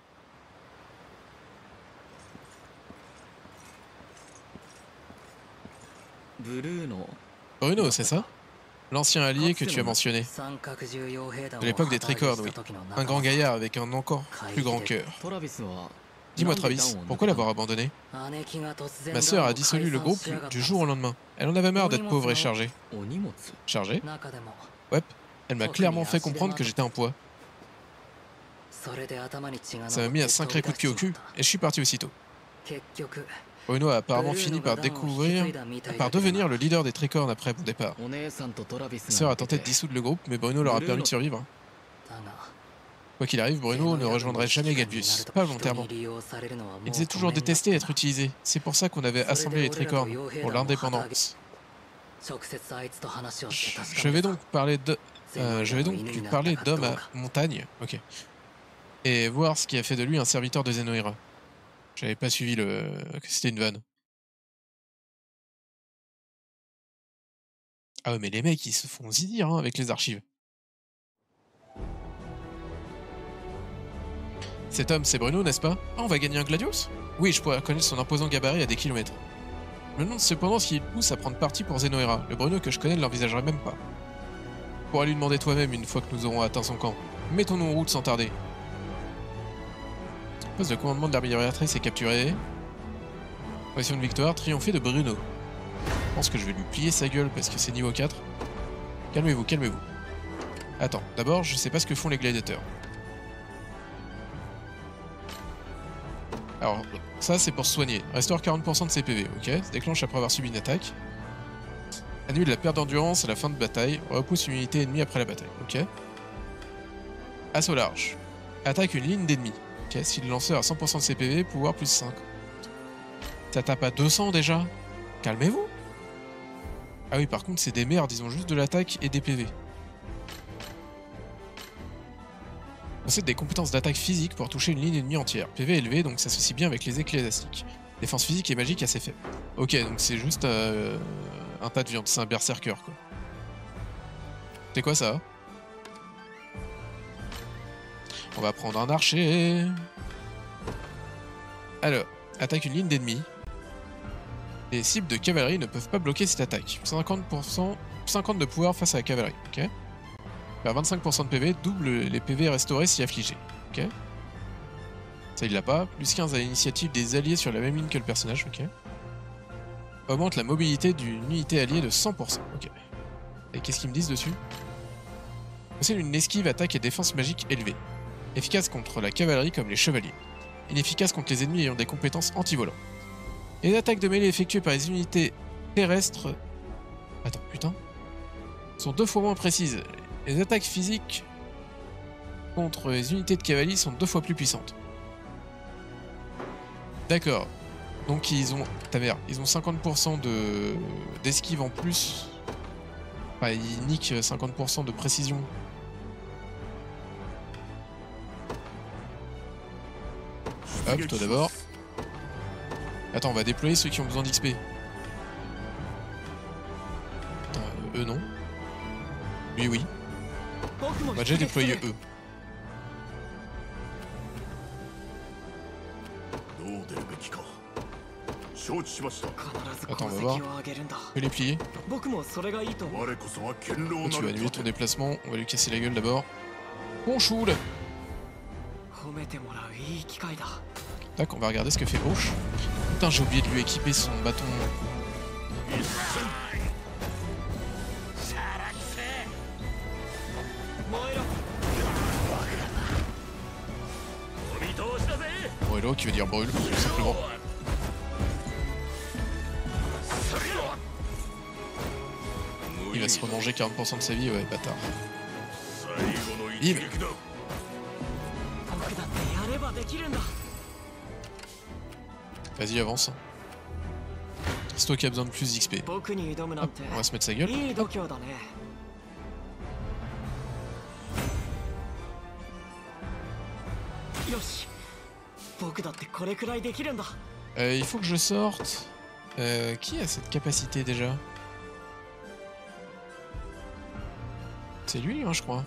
Bruno, c'est ça? L'ancien allié que tu as mentionné. De l'époque des tricornes, oui. Un grand gaillard avec un encore plus grand cœur. Dis-moi Travis, pourquoi l'avoir abandonné? Ma sœur a dissolu le groupe du jour au lendemain. Elle en avait marre d'être pauvre et chargée. Chargée? Ouais, elle m'a clairement fait comprendre que j'étais un poids. Ça m'a mis un sacré coup de pied au cul, et je suis parti aussitôt. Bruno a apparemment fini par découvrir, par devenir le leader des tricornes après mon départ. Ma sœur a tenté de dissoudre le groupe, mais Bruno leur a permis de survivre. Quoi qu'il arrive, Bruno ne rejoindrait jamais Galbius, pas volontairement. Il disait toujours détester être utilisé. C'est pour ça qu'on avait assemblé les tricornes, pour l'indépendance. Je vais donc parler de... Euh, je vais donc lui parler d'homme à montagne, ok, et voir ce qui a fait de lui un serviteur de Zenoira. J'avais pas suivi le... que c'était une vanne. Ah ouais, mais les mecs, ils se font zizir hein, avec les archives. Cet homme, c'est Bruno, n'est-ce pas? Ah, on va gagner un Gladius? Oui, je pourrais reconnaître son imposant gabarit à des kilomètres. Je me demande cependant s'il pousse à prendre parti pour Zenoira. Le Bruno que je connais ne l'envisagerait même pas. Tu pourras lui demander toi-même une fois que nous aurons atteint son camp. Mettons-nous en route sans tarder. Le poste de commandement de l'armée libératrice est capturé. Position de victoire, triomphé de Bruno. Je pense que je vais lui plier sa gueule parce que c'est niveau quatre. Calmez-vous, calmez-vous. Attends, d'abord, je sais pas ce que font les gladiateurs. Alors, ça c'est pour se soigner. Restaure quarante pour cent de ses P V, ok. Se déclenche après avoir subi une attaque. Annule la perte d'endurance à la fin de bataille. Repousse une unité ennemie après la bataille, ok. Assaut large. Attaque une ligne d'ennemis. Ok, si le lanceur a cent pour cent de ses P V, pouvoir plus cinq. Ça tape à deux cents déjà. Calmez-vous. Ah oui, par contre, c'est des merdes, ils ont juste de l'attaque et des P V. Possède des compétences d'attaque physique pour toucher une ligne ennemie entière. P V élevé, donc s'associe bien avec les ecclésiastiques. Défense physique et magique assez faible. Ok, donc c'est juste euh, un tas de viande, c'est un berserker quoi. C'est quoi ça? On va prendre un archer. Alors, attaque une ligne d'ennemis. Les cibles de cavalerie ne peuvent pas bloquer cette attaque. cinquante pour cent, cinquante de pouvoir face à la cavalerie, ok. Faire vingt-cinq pour cent de P V, double les P V restaurés si affligés, ok. Ça il l'a pas. Plus quinze à l'initiative des alliés sur la même ligne que le personnage, ok. Augmente la mobilité d'une unité alliée de cent pour cent, ok. Et qu'est-ce qu'ils me disent dessus? Possède une esquive, attaque et défense magique élevée. Efficace contre la cavalerie comme les chevaliers. Inefficace contre les ennemis ayant des compétences anti-volant. Les attaques de mêlée effectuées par les unités terrestres... Attends, putain. Sont deux fois moins précises. Les attaques physiques contre les unités de cavalerie sont deux fois plus puissantes. D'accord. Donc ils ont... Ta mère, ils ont cinquante pour cent de d'esquive en plus. Enfin, ils niquent cinquante pour cent de précision. Hop, toi d'abord. Attends, on va déployer ceux qui ont besoin d'X P. Attends, eux non. Lui oui. On va déjà déployer eux. Attends, on va voir. On peut les plier. Oh, tu vas annuler ton déplacement. On va lui casser la gueule d'abord. Ponchoul. Tac, on va regarder ce que fait Gauche. Putain, j'ai oublié de lui équiper son bâton. Brûlo qui veut dire brûle, tout simplement. Il va se remanger quarante pour cent de sa vie, ouais, bâtard. Bim. Vas-y, avance. C'est toi qui as besoin de plus d'X P. Hop, on va se mettre sa gueule. Hop. Euh, il faut que je sorte. Euh, qui a cette capacité déjà? C'est lui, hein, je crois.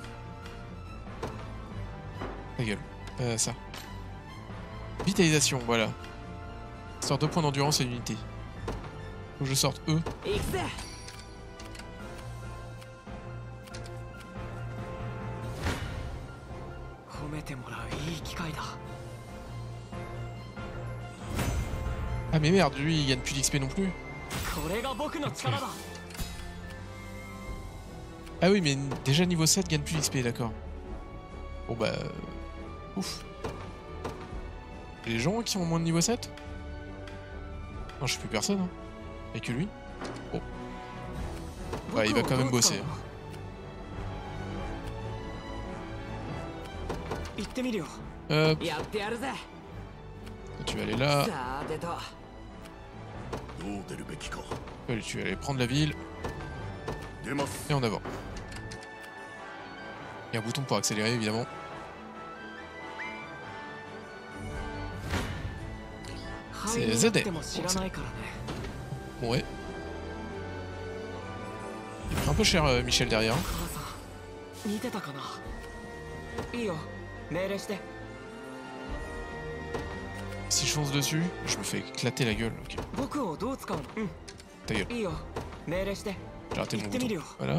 Ta gueule. Euh, ça. Vitalisation, voilà. Sort deux points d'endurance et d'unité. Faut que je sorte E. Ah mais merde, lui il gagne plus d'X P non plus. Okay. Ah oui mais déjà niveau sept gagne plus d'X P, d'accord. Bon bah... Euh... Ouf. Les gens qui ont moins de niveau sept? Non, je suis plus personne, hein. Et que lui. Bon. Ouais, il va quand même bosser. Hein. Hop. Tu vas aller là. Allez, tu vas aller prendre la ville. Et en avant. Il y a un bouton pour accélérer, évidemment. C'est Z D. Bon, ouais. Il prend un peu cher, euh, Michel, derrière. Si je fonce dessus, je me fais éclater la gueule. Okay. Ta gueule. J'ai raté mon bouton. Voilà.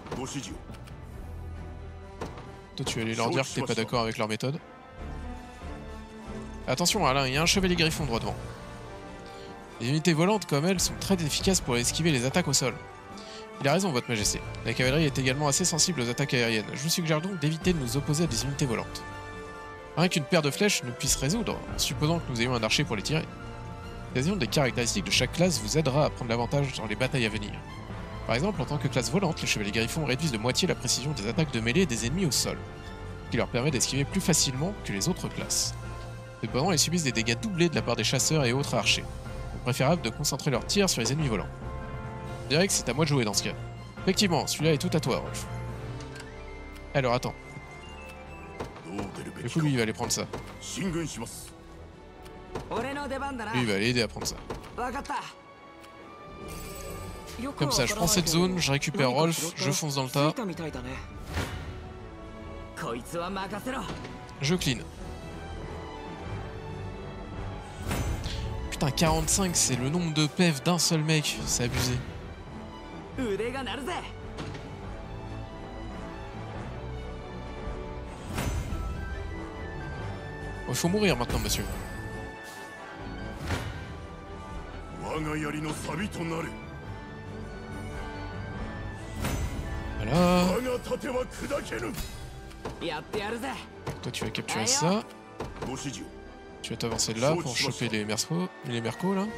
Toi, tu vas aller leur dire que t'es pas d'accord avec leur méthode. Attention, Alain, il y a un chevalier griffon droit devant. Les unités volantes comme elles sont très efficaces pour esquiver les attaques au sol. Il a raison, votre majesté. La cavalerie est également assez sensible aux attaques aériennes. Je vous suggère donc d'éviter de nous opposer à des unités volantes. Rien qu'une paire de flèches ne puisse résoudre, en supposant que nous ayons un archer pour les tirer. L'occasion des caractéristiques de chaque classe vous aidera à prendre l'avantage dans les batailles à venir. Par exemple, en tant que classe volante, les chevaliers griffons réduisent de moitié la précision des attaques de mêlée des ennemis au sol, ce qui leur permet d'esquiver plus facilement que les autres classes. Cependant, ils subissent des dégâts doublés de la part des chasseurs et autres archers. Il est préférable de concentrer leurs tirs sur les ennemis volants. Je dirais que c'est à moi de jouer dans ce cas. Effectivement, celui-là est tout à toi, Rolf. Alors attends. Du coup, lui, il va aller prendre ça. Lui, il va aller aider à prendre ça. Comme ça, je prends cette zone, je récupère Rolf, je fonce dans le tas. Je clean. Putain, quarante-cinq, c'est le nombre de P F d'un seul mec, c'est abusé. Il faut mourir maintenant, monsieur. Voilà. Toi, tu vas capturer ça. Tu vas t'avancer de là pour choper les mercos, les mercos là.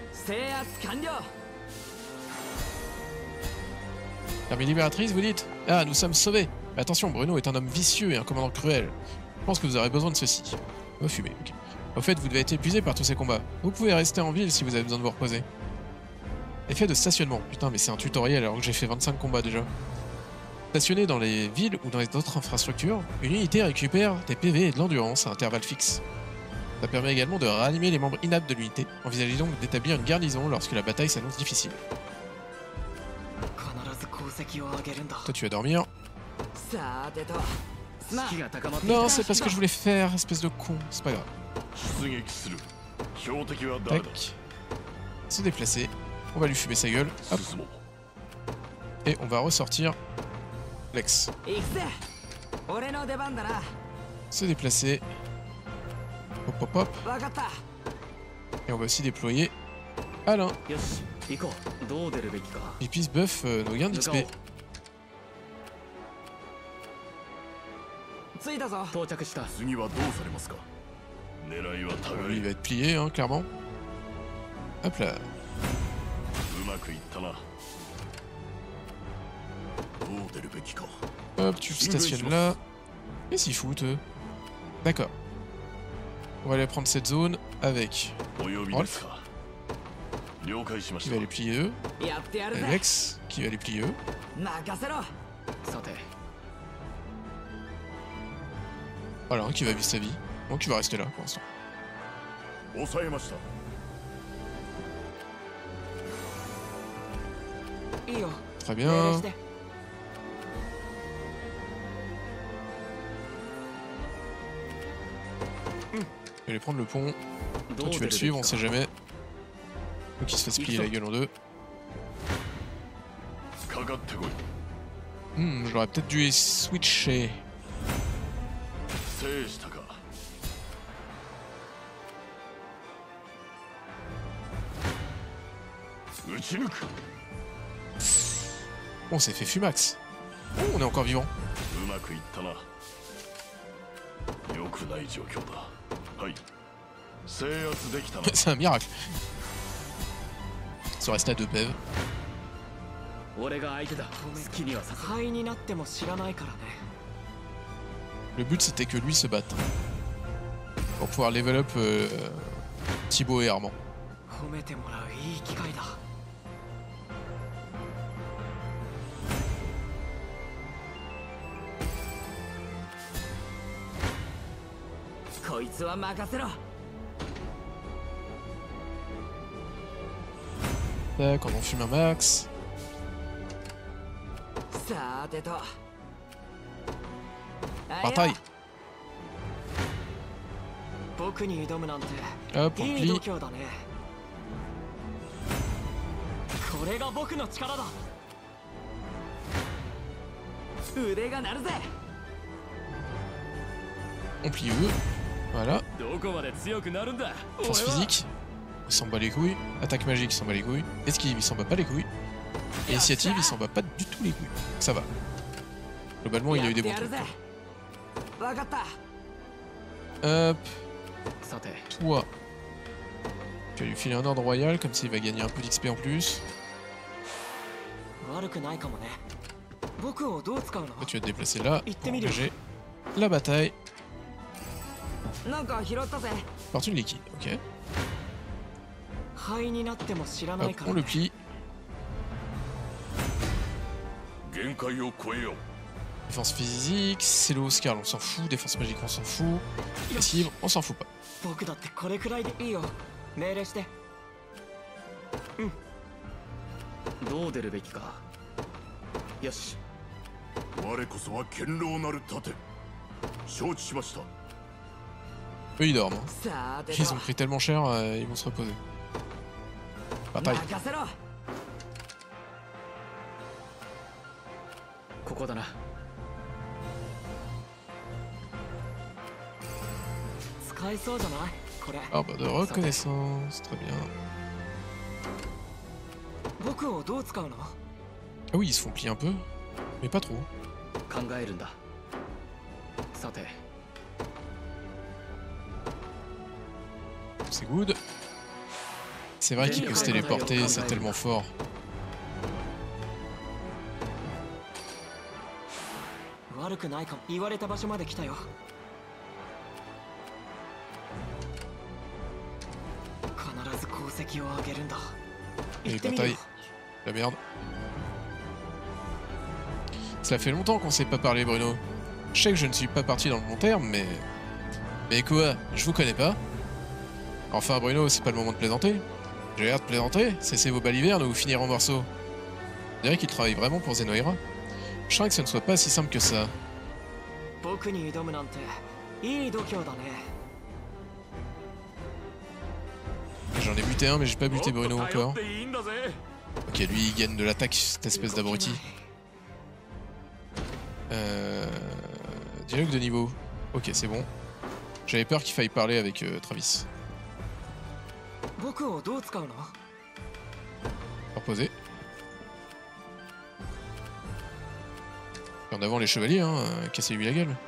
L'armée libératrice, vous dites? Ah, nous sommes sauvés. Mais attention, Bruno est un homme vicieux et un commandant cruel. Je pense que vous aurez besoin de ceci. Oh, fumer, ok. Au fait, vous devez être épuisé par tous ces combats. Vous pouvez rester en ville si vous avez besoin de vous reposer. Effet de stationnement. Putain, mais c'est un tutoriel alors que j'ai fait vingt-cinq combats déjà. Stationné dans les villes ou dans les autres infrastructures, une unité récupère des P V et de l'endurance à intervalles fixes. Ça permet également de réanimer les membres inaptes de l'unité. Envisagez donc d'établir une garnison lorsque la bataille s'annonce difficile. Toi, tu vas dormir. Non, c'est pas ce que je voulais faire, espèce de con. C'est pas grave. Tac. Se déplacer. On va lui fumer sa gueule. Hop. Et on va ressortir Lex. Se déplacer. Hop hop hop. Et on va aussi déployer Alain. Il puisse buff euh, nos gains d'X P. Lui, il va être plié, hein, clairement. Hop là. Hop, tu stationnes là. Qu'est-ce qu'ils foutent, eux? D'accord. On va aller prendre cette zone avec Rolf, qui va les plier eux. Alex, qui va les plier eux. Voilà, qui va vivre sa vie. Donc il va rester là pour l'instant. Très bien. Je vais aller prendre le pont. Toi tu vas le suivre, on sait jamais. Faut qu'il se fasse plier la gueule en deux. Hmm, j'aurais peut-être dû switcher. On s'est fait fumax. Oh, on est encore vivant. C'est un miracle. Ça reste à deux P E V. Le but c'était que lui se batte. Pour pouvoir level up euh, Thibaut et Armand. Tac, on en fume un max. Bataille. Hop, on plie. On plie eux. Voilà. Force physique. Il s'en bat les couilles. Attaque magique, il s'en bat les couilles. Esquive, il s'en bat pas les couilles. Initiative, il s'en bat pas du tout les couilles. Ça va. Globalement, il a eu des bons trucs. Hop. Toi. Tu vas lui filer un ordre royal, comme ça il va gagner un peu d'X P en plus. Toi, tu vas te déplacer là pour engager la bataille. Fortune liquide, ok. Hop, on le plie. Défense physique, Célo, Scarl, on s'en fout. Défense magique, on s'en fout. Esquive, on s'en fout pas. Eux ils dorment. Hein. Ils ont pris tellement cher, euh, ils vont se reposer. Bataille. Ah bah de reconnaissance, très bien. Ah oui, ils se font plier un peu, mais pas trop. C'est good. C'est vrai qu'il peut se téléporter, c'est tellement fort. Et bataille. La merde. Cela fait longtemps qu'on s'est pas parlé, Bruno. Je sais que je ne suis pas parti dans le long terme, mais... Mais quoi? Je vous connais pas? Enfin, Bruno, c'est pas le moment de plaisanter. J'ai l'air de plaisanter? Cessez vos balivernes ou vous finirez en morceaux. On dirait qu'il travaille vraiment pour Zenoira. Je crains que ce ne soit pas si simple que ça. J'en ai buté un, mais j'ai pas buté Bruno encore. Ok, lui il gagne de l'attaque, cette espèce d'abruti. Euh... Dialogue de niveau. Ok, c'est bon. J'avais peur qu'il faille parler avec euh, Travis. Reposer. Et en avant les chevaliers, hein, euh, cassez-lui la gueule.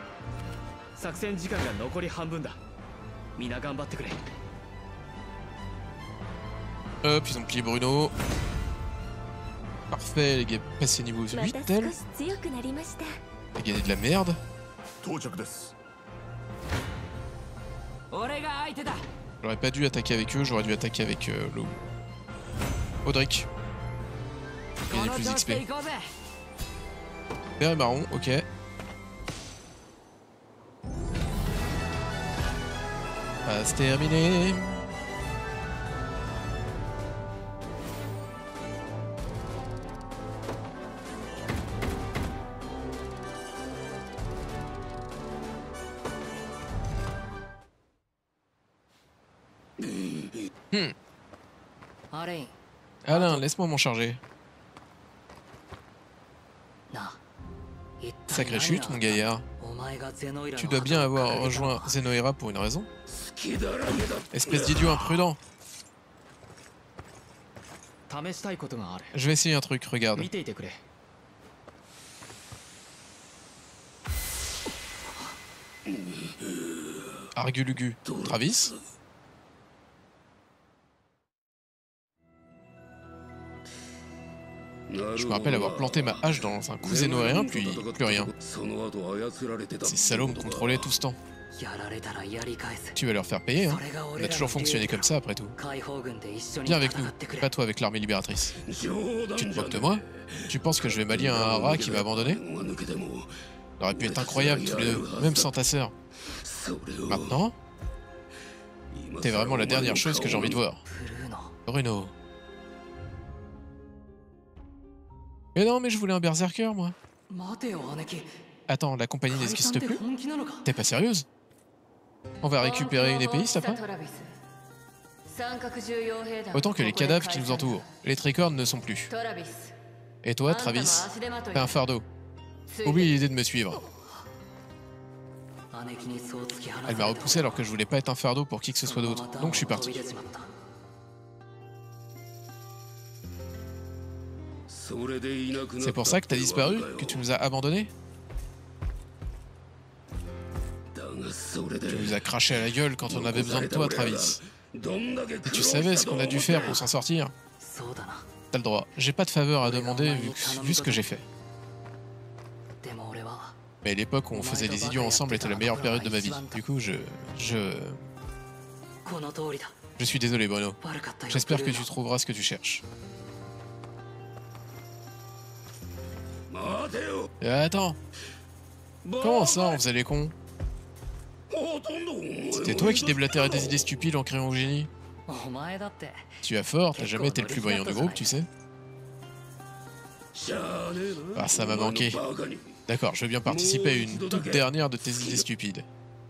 Hop, ils ont plié Bruno. Parfait, les gars, passez niveau huit, elle. T'as gagné de la merde. J'aurais pas dû attaquer avec eux, j'aurais dû attaquer avec euh, l'eau. Audric. Gagner plus d'X P. Vert et marron, ok. Passe terminé. Hmm. Alain, laisse-moi m'en charger. Sacrée chute, mon gaillard. Tu dois bien avoir rejoint Zenohira pour une raison. Espèce d'idiot imprudent. Je vais essayer un truc, regarde. Argulugu. Travis? Je me rappelle avoir planté ma hache dans un coup zénohérien, puis plus rien. Ces salauds me contrôlaient tout ce temps. Tu vas leur faire payer, hein. On a toujours fonctionné comme ça, après tout. Viens avec nous, pas toi avec l'armée libératrice. Tu te moques de moi? Tu penses que je vais m'allier à un rat qui m'a abandonné? Ça aurait pu être incroyable tous les deux, même sans ta sœur. Maintenant, t'es vraiment la dernière chose que j'ai envie de voir. Bruno. Mais non, mais je voulais un berserker, moi. Attends, la compagnie n'existe plus? T'es pas sérieuse? On va récupérer une épéiste après? Autant que les cadavres qui nous entourent. Les tricornes ne sont plus. Et toi, Travis? T'es un fardeau. Oublie l'idée de me suivre. Elle m'a repoussé alors que je voulais pas être un fardeau pour qui que ce soit d'autre. Donc je suis parti. C'est pour ça que t'as disparu? Que tu nous as abandonnés? Tu nous as craché à la gueule quand on avait besoin de toi, Travis. Et tu savais ce qu'on a dû faire pour s'en sortir? T'as le droit. J'ai pas de faveur à demander vu, vu ce que j'ai fait. Mais l'époque où on faisait des idiots ensemble était la meilleure période de ma vie. Du coup, je... Je... Je suis désolé, Bruno. J'espère que tu trouveras ce que tu cherches. Attends. Comment ça, on faisait les cons? C'était toi qui déblatérais des idées stupides en criant au génie. Tu as fort, t'as jamais été le plus brillant du groupe, tu sais. Ah, ça m'a manqué. D'accord, je veux bien participer à une toute dernière de tes idées stupides.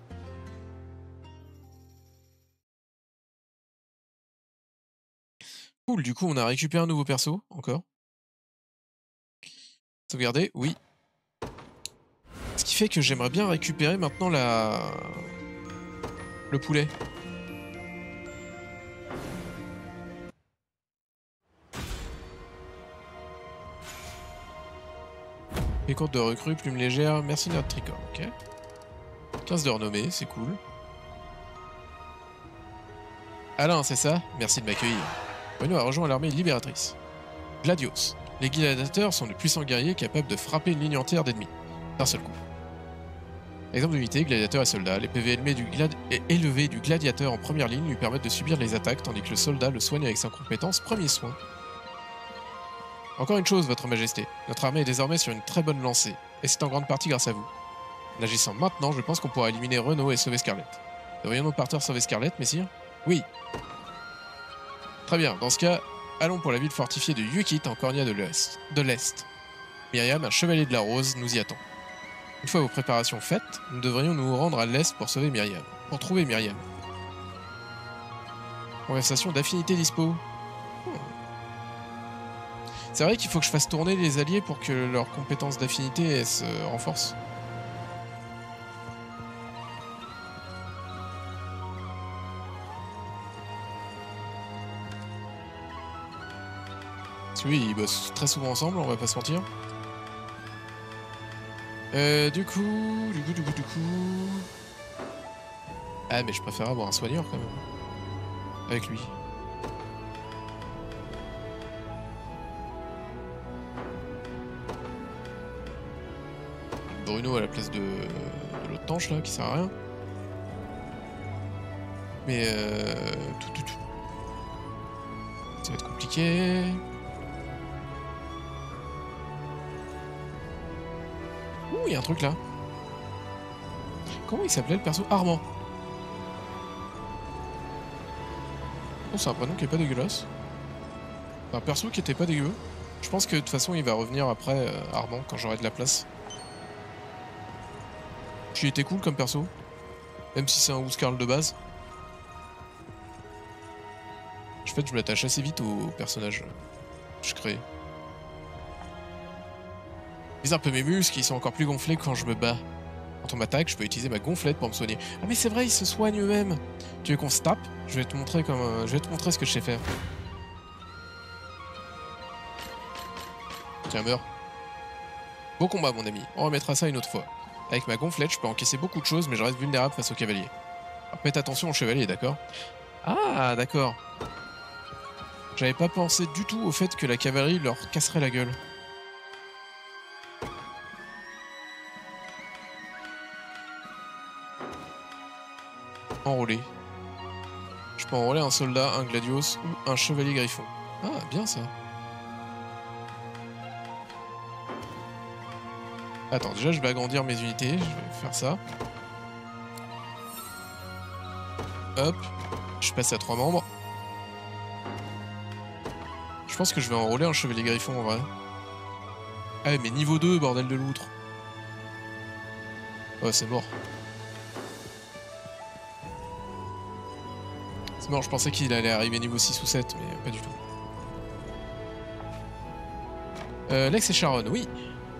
Cool, du coup on a récupéré un nouveau perso, encore. Sauvegarder, oui. Ce qui fait que j'aimerais bien récupérer maintenant la... le poulet. Écoute de recrue, plume légère, mercenaire de tricorne, ok. quinze de renommée, c'est cool. Alain, c'est ça? Merci de m'accueillir. Bruno a rejoint l'armée libératrice. Gladios. Les gladiateurs sont de puissants guerriers capables de frapper une ligne entière d'ennemis, d'un seul coup. Exemple d'unité, gladiateur et soldat. Les P V élevés du, glad... élevés du gladiateur en première ligne lui permettent de subir les attaques, tandis que le soldat le soigne avec sa compétence premier soin. Encore une chose, votre majesté. Notre armée est désormais sur une très bonne lancée, et c'est en grande partie grâce à vous. En agissant maintenant, je pense qu'on pourra éliminer Renault et sauver Scarlett. Devrions-nous partir sauver Scarlett, messire? Oui. Très bien, dans ce cas, allons pour la ville fortifiée de Yukit en Cornia de l'Est. De l'Est. Myriam, un chevalier de la Rose, nous y attend. Une fois vos préparations faites, nous devrions nous rendre à l'Est pour sauver Myriam. Pour trouver Myriam. Conversation d'affinité dispo. Hmm. C'est vrai qu'il faut que je fasse tourner les alliés pour que leurs compétences d'affinité se renforcent. Parce que oui, ils bossent très souvent ensemble, on va pas se mentir. Euh, du coup, du coup, du coup, du coup... Ah, mais je préfère avoir un soigneur quand même. Avec lui. Bruno à la place de, de l'autre tanche là, qui sert à rien. Mais euh... tout, tout, tout. Ça va être compliqué. Ouh, il y a un truc là. Comment il s'appelait le perso? Armand. Oh, c'est un prénom qui est pas dégueulasse. Un perso qui était pas dégueu. Je pense que de toute façon il va revenir après euh, Armand quand j'aurai de la place. Qui était cool comme perso. Même si c'est un Ouskarl de base. En fait je m'attache assez vite au personnage que je crée. Ils un peu mes muscles, ils sont encore plus gonflés quand je me bats. Quand on m'attaque, je peux utiliser ma gonflette pour me soigner. Ah mais c'est vrai, ils se soignent eux-mêmes. Tu veux qu'on se tape? Je vais te montrer comme, euh, je vais te montrer ce que je sais faire. Tiens, meurs. Beau combat, mon ami. On remettra ça une autre fois. Avec ma gonflette, je peux encaisser beaucoup de choses, mais je reste vulnérable face au cavalier. Alors, faites attention au chevalier, d'accord? Ah, d'accord. J'avais pas pensé du tout au fait que la cavalerie leur casserait la gueule. Enrôler. Je peux enrôler un soldat, un gladios ou un chevalier griffon. Ah, bien ça. Attends, déjà je vais agrandir mes unités, je vais faire ça. Hop, je passe à trois membres. Je pense que je vais enrôler un chevalier griffon en vrai. Ah mais niveau deux, bordel de loutre. Oh, c'est mort. C'est mort, je pensais qu'il allait arriver niveau six ou sept, mais pas du tout. Euh, Lex et Sharon, oui.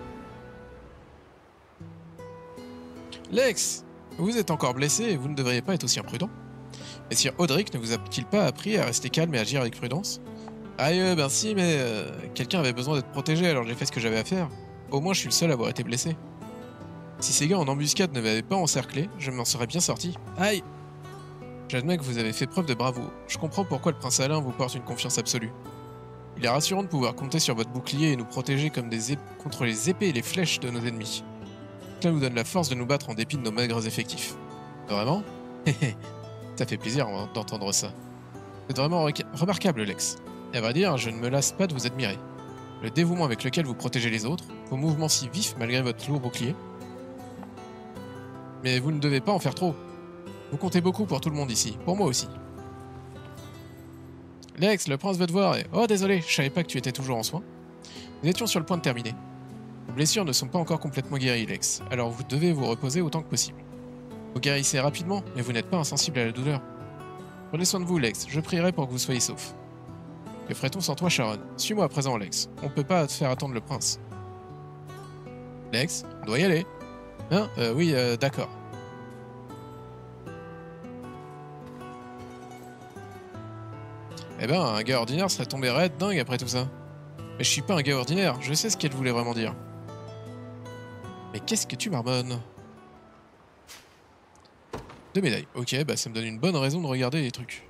Lex, vous êtes encore blessé et vous ne devriez pas être aussi imprudent. Mais Sir Audric ne vous a-t-il pas appris à rester calme et agir avec prudence? Aïe, euh, ben si, mais euh, quelqu'un avait besoin d'être protégé, alors j'ai fait ce que j'avais à faire. Au moins, je suis le seul à avoir été blessé. Si ces gars en embuscade ne m'avaient pas encerclé, je m'en serais bien sorti. Aïe! J'admets que vous avez fait preuve de bravoure. Je comprends pourquoi le prince Alain vous porte une confiance absolue. Il est rassurant de pouvoir compter sur votre bouclier et nous protéger comme des ép contre les épées et les flèches de nos ennemis. Cela nous donne la force de nous battre en dépit de nos maigres effectifs. Vraiment? Ça fait plaisir d'entendre ça. C'est vraiment remarquable, Lex. Et à vrai dire, je ne me lasse pas de vous admirer. Le dévouement avec lequel vous protégez les autres, vos mouvements si vifs malgré votre lourd bouclier. Mais vous ne devez pas en faire trop. Vous comptez beaucoup pour tout le monde ici, pour moi aussi. Lex, le prince veut te voir et... Oh désolé, je savais pas que tu étais toujours en soins. Nous étions sur le point de terminer. Vos blessures ne sont pas encore complètement guéries, Lex, alors vous devez vous reposer autant que possible. Vous guérissez rapidement, mais vous n'êtes pas insensible à la douleur. Prenez soin de vous, Lex, je prierai pour que vous soyez sauf. Que ferait-on sans toi, Sharon? Suis-moi à présent, Lex. On peut pas te faire attendre le prince. Lex, on doit y aller. Hein? Euh, oui, euh, d'accord. Eh ben, un gars ordinaire serait tombé raide dingue après tout ça. Mais je suis pas un gars ordinaire, je sais ce qu'elle voulait vraiment dire. Mais qu'est-ce que tu marmonnes? Deux médailles. Ok, bah ça me donne une bonne raison de regarder les trucs.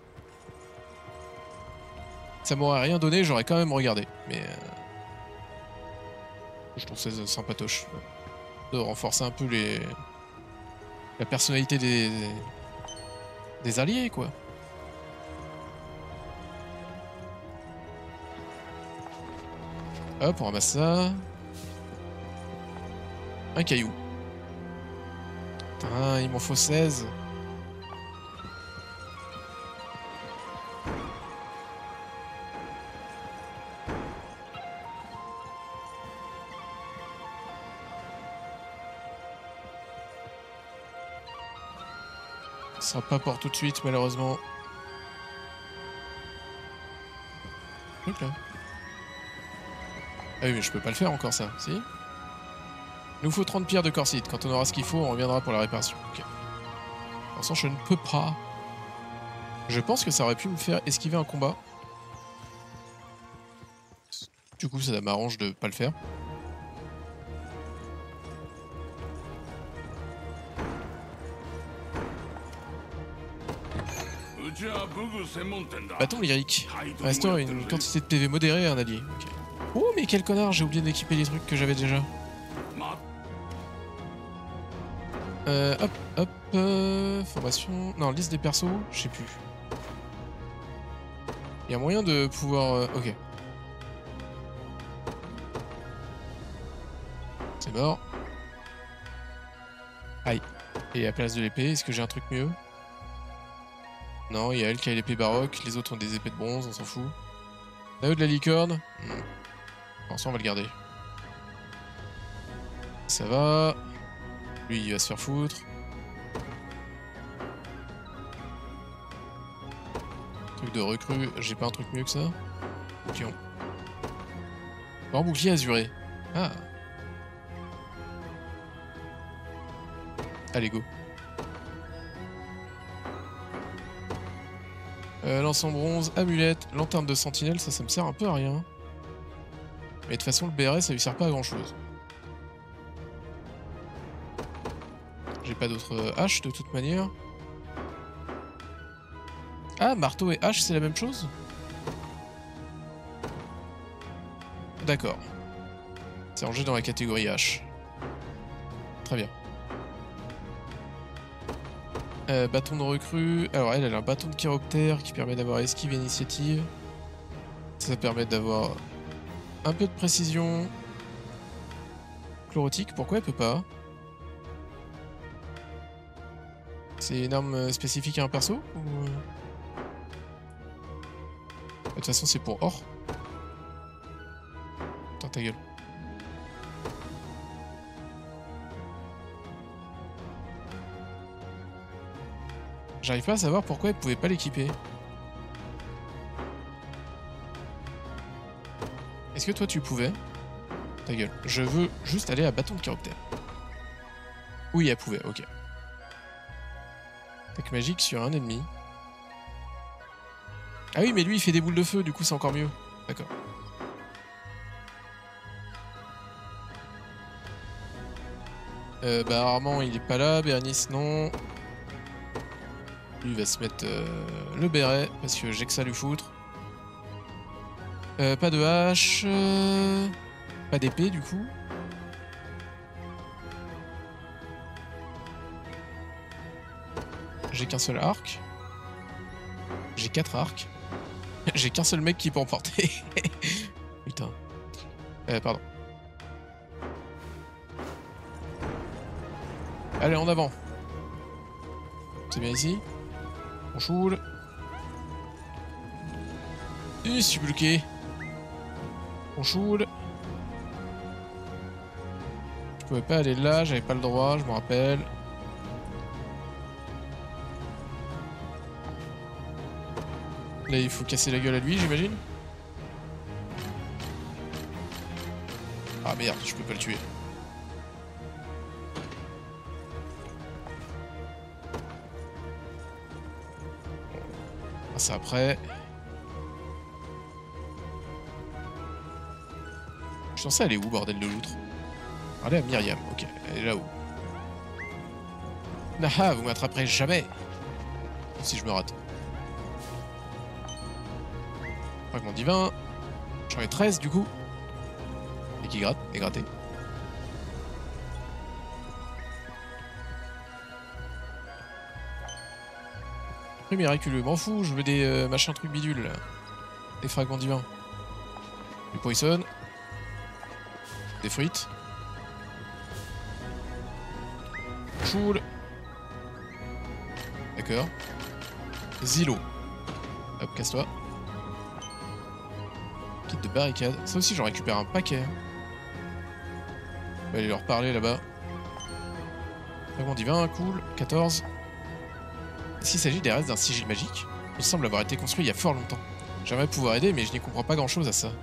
Ça m'aurait rien donné, j'aurais quand même regardé. Mais... Euh... Je trouve ça sympatoche. De renforcer un peu les... la personnalité des... des alliés, quoi. Hop, on ramasse ça. Un caillou. Ah, il m'en faut seize. Ce sera pas pour tout de suite, malheureusement. Donc là. Ah oui, mais je peux pas le faire encore, ça, si? Il nous faut trente pierres de corsite. Quand on aura ce qu'il faut, on reviendra pour la réparation. Ok. Pour l'instant, je ne peux pas. Je pense que ça aurait pu me faire esquiver un combat. Du coup, ça m'arrange de pas le faire. Bâton lyrique. Restaure une quantité de P V modérée à un allié. Okay. Oh, mais quel connard, j'ai oublié d'équiper les trucs que j'avais déjà. Euh, hop, hop, euh, formation... Non, liste des persos, je sais plus. Il y a moyen de pouvoir... Euh, ok. C'est mort. Aïe. Et à la place de l'épée, est-ce que j'ai un truc mieux? Non, il y a elle qui a l'épée baroque, les autres ont des épées de bronze, on s'en fout. L'anneau de la licorne. Hmm. Bon, ça on va le garder. Ça va. Lui il va se faire foutre. Truc de recrue, j'ai pas un truc mieux que ça? Tiens. Bon, bouclier azuré. Ah. Allez, go. Euh, lance en bronze, amulette, lanterne de sentinelle, ça, ça me sert un peu à rien. Mais de toute façon, le B R S, ça lui sert pas à grand chose. J'ai pas d'autres haches de toute manière. Ah, marteau et hache, c'est la même chose? D'accord. C'est rangé dans la catégorie hache. Très bien. Euh, bâton de recrue. Alors elle, elle a un bâton de chiroptère qui permet d'avoir esquive et initiative. Ça permet d'avoir un peu de précision. Chlorotique, pourquoi elle peut pas? C'est une arme spécifique à un perso ou... De toute façon, c'est pour or. Putain, ta gueule. J'arrive pas à savoir pourquoi elle pouvait pas l'équiper. Est-ce que toi tu pouvais? Ta gueule. Je veux juste aller à bâton de chiroptère. Oui, elle pouvait, ok. Attaque magique sur un ennemi. Ah oui, mais lui il fait des boules de feu, du coup c'est encore mieux. D'accord. Euh, bah Armand il est pas là, Bernice non. Lui il va se mettre euh, le béret, parce que j'ai que ça à lui foutre. Euh, pas de hache. Euh... Pas d'épée du coup. J'ai qu'un seul arc. J'ai quatre arcs. J'ai qu'un seul mec qui peut en porter. Putain. Euh, pardon. Allez, en avant. C'est bien ici. On choule. Et je suis bloqué. On choule. Je pouvais pas aller là, j'avais pas le droit, je me rappelle. Là, il faut casser la gueule à lui, j'imagine. Ah merde, je peux pas le tuer. Ah, c'est après. Je suis censé aller où, bordel de loutre? Allez à Myriam, ok, elle est là-haut. Naha, vous m'attraperez jamais. Si je me rate. Fragment divin. J'en ai treize du coup. Et qui gratte, et gratté. Prix miraculeux, m'en fous, je veux des euh, machins trucs bidules là. Des fragments divins. Du poison. Des frites. Choule. D'accord. Zilo. Hop, casse-toi. Kit de barricade. Ça aussi, j'en récupère un paquet. On va aller leur parler là-bas. Fragment divin, cool. quatorze. S'il s'agit des restes d'un sigil magique, il semble avoir été construit il y a fort longtemps. J'aimerais pouvoir aider, mais je n'y comprends pas grand-chose à ça.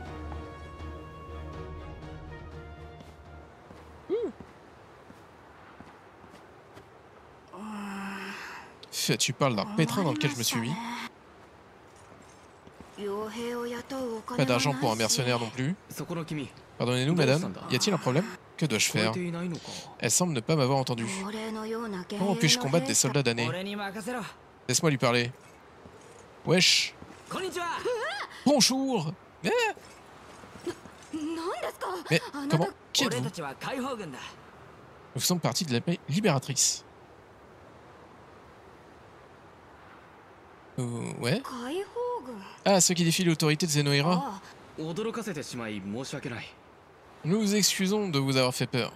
Tu parles d'un pétrin dans lequel je me suis mis. Pas d'argent pour un mercenaire non plus. Pardonnez-nous, madame, y a-t-il un problème? Que dois-je faire? Elle semble ne pas m'avoir entendu. Comment puis-je combattre des soldats damnés? Laisse-moi lui parler. Wesh. Bonjour. Eh Mais comment? Qui êtes-vous? Nous faisons partie de la paix libératrice. Euh, ouais. Ah, ceux qui défient l'autorité de Zenoira. Nous vous excusons de vous avoir fait peur.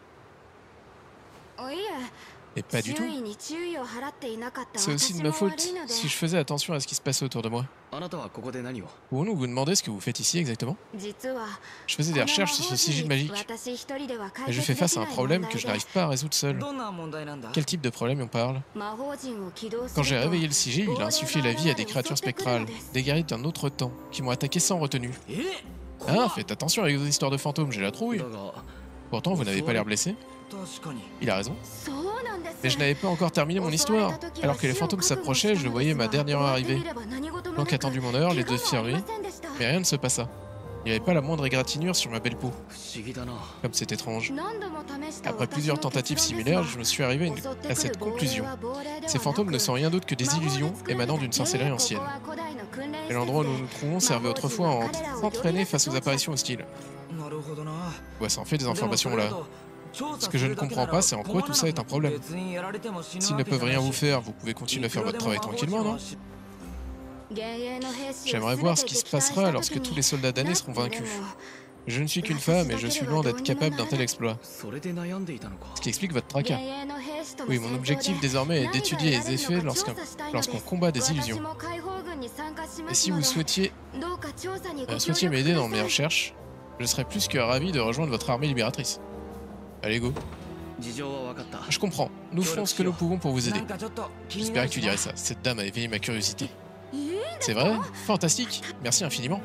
Et pas du tout. C'est aussi de ma faute si je faisais attention à ce qui se passait autour de moi. Pouvons-nous vous demander ce que vous faites ici exactement? Je faisais des recherches sur ce sigil magique. Et je fais face à un problème que je n'arrive pas à résoudre seul. Quel type de problème on parle? Quand j'ai réveillé le sigil, il a insufflé la vie à des créatures spectrales, des guerriers d'un autre temps, qui m'ont attaqué sans retenue. Ah, faites attention avec vos histoires de fantômes, j'ai la trouille. Pourtant, vous n'avez pas l'air blessé. Il a raison. Mais je n'avais pas encore terminé mon histoire. Alors que les fantômes s'approchaient, je voyais ma dernière heure arriver. Donc attendu mon heure, les deux firent, mais rien ne se passa. Il n'y avait pas la moindre égratignure sur ma belle peau. Comme c'est étrange. Après plusieurs tentatives similaires, je me suis arrivé à, une... à cette conclusion. Ces fantômes ne sont rien d'autre que des illusions émanant d'une sorcellerie ancienne. Et l'endroit où nous nous trouvons servait autrefois à s'entraîner face aux apparitions hostiles. Ouais, ça en fait des informations là. Ce que je ne comprends pas, c'est en quoi tout ça est un problème. S'ils ne peuvent rien vous faire, vous pouvez continuer à faire votre travail tranquillement, non? J'aimerais voir ce qui se passera lorsque tous les soldats damnés seront vaincus. Je ne suis qu'une femme et je suis loin d'être capable d'un tel exploit. Ce qui explique votre tracas. Oui, mon objectif désormais est d'étudier les effets lorsqu'on lorsqu'on combat des illusions. Et si vous souhaitiez, euh, souhaitiez m'aider dans mes recherches, je serais plus que ravi de rejoindre votre armée libératrice. Allez, go. Je comprends. Nous ferons ce que nous pouvons pour vous aider. J'espérais que tu dirais ça. Cette dame a éveillé ma curiosité. C'est vrai? Fantastique. Merci infiniment.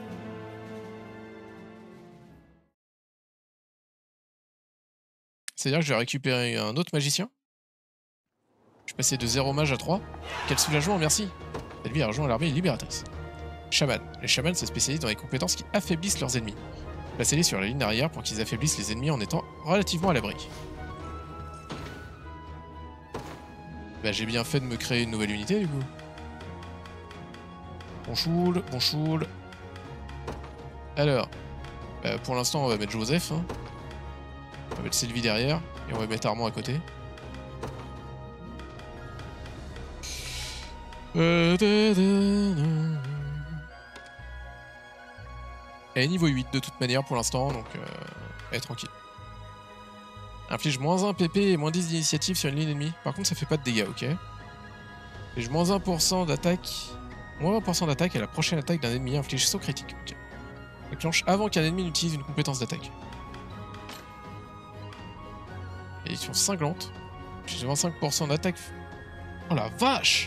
C'est-à-dire que je vais récupérer un autre magicien? Je suis passé de zéro mage à trois. Quel soulagement, merci. Elle lui a rejoint l'armée libératrice. Chaman. Les chamans se spécialisent dans les compétences qui affaiblissent leurs ennemis. Placez-les sur la ligne arrière pour qu'ils affaiblissent les ennemis en étant relativement à l'abri. Bah j'ai bien fait de me créer une nouvelle unité du coup. Bon choule, bon choule. Alors, bah, pour l'instant on va mettre Joseph. Hein. On va mettre Sylvie derrière et on va mettre Armand à côté. Euh, da, da, da. Elle est niveau huit de toute manière pour l'instant, donc euh, elle est tranquille. Inflige moins un P P et moins dix d'initiative sur une ligne ennemie. Par contre, ça fait pas de dégâts, ok. Inflige moins un pour cent d'attaque. Moins vingt pour cent d'attaque à la prochaine attaque d'un ennemi. Inflige saut critique, ok. Déclenche avant qu'un ennemi n'utilise une compétence d'attaque. Édition cinglante. Inflige vingt-cinq pour cent d'attaque. Oh la vache!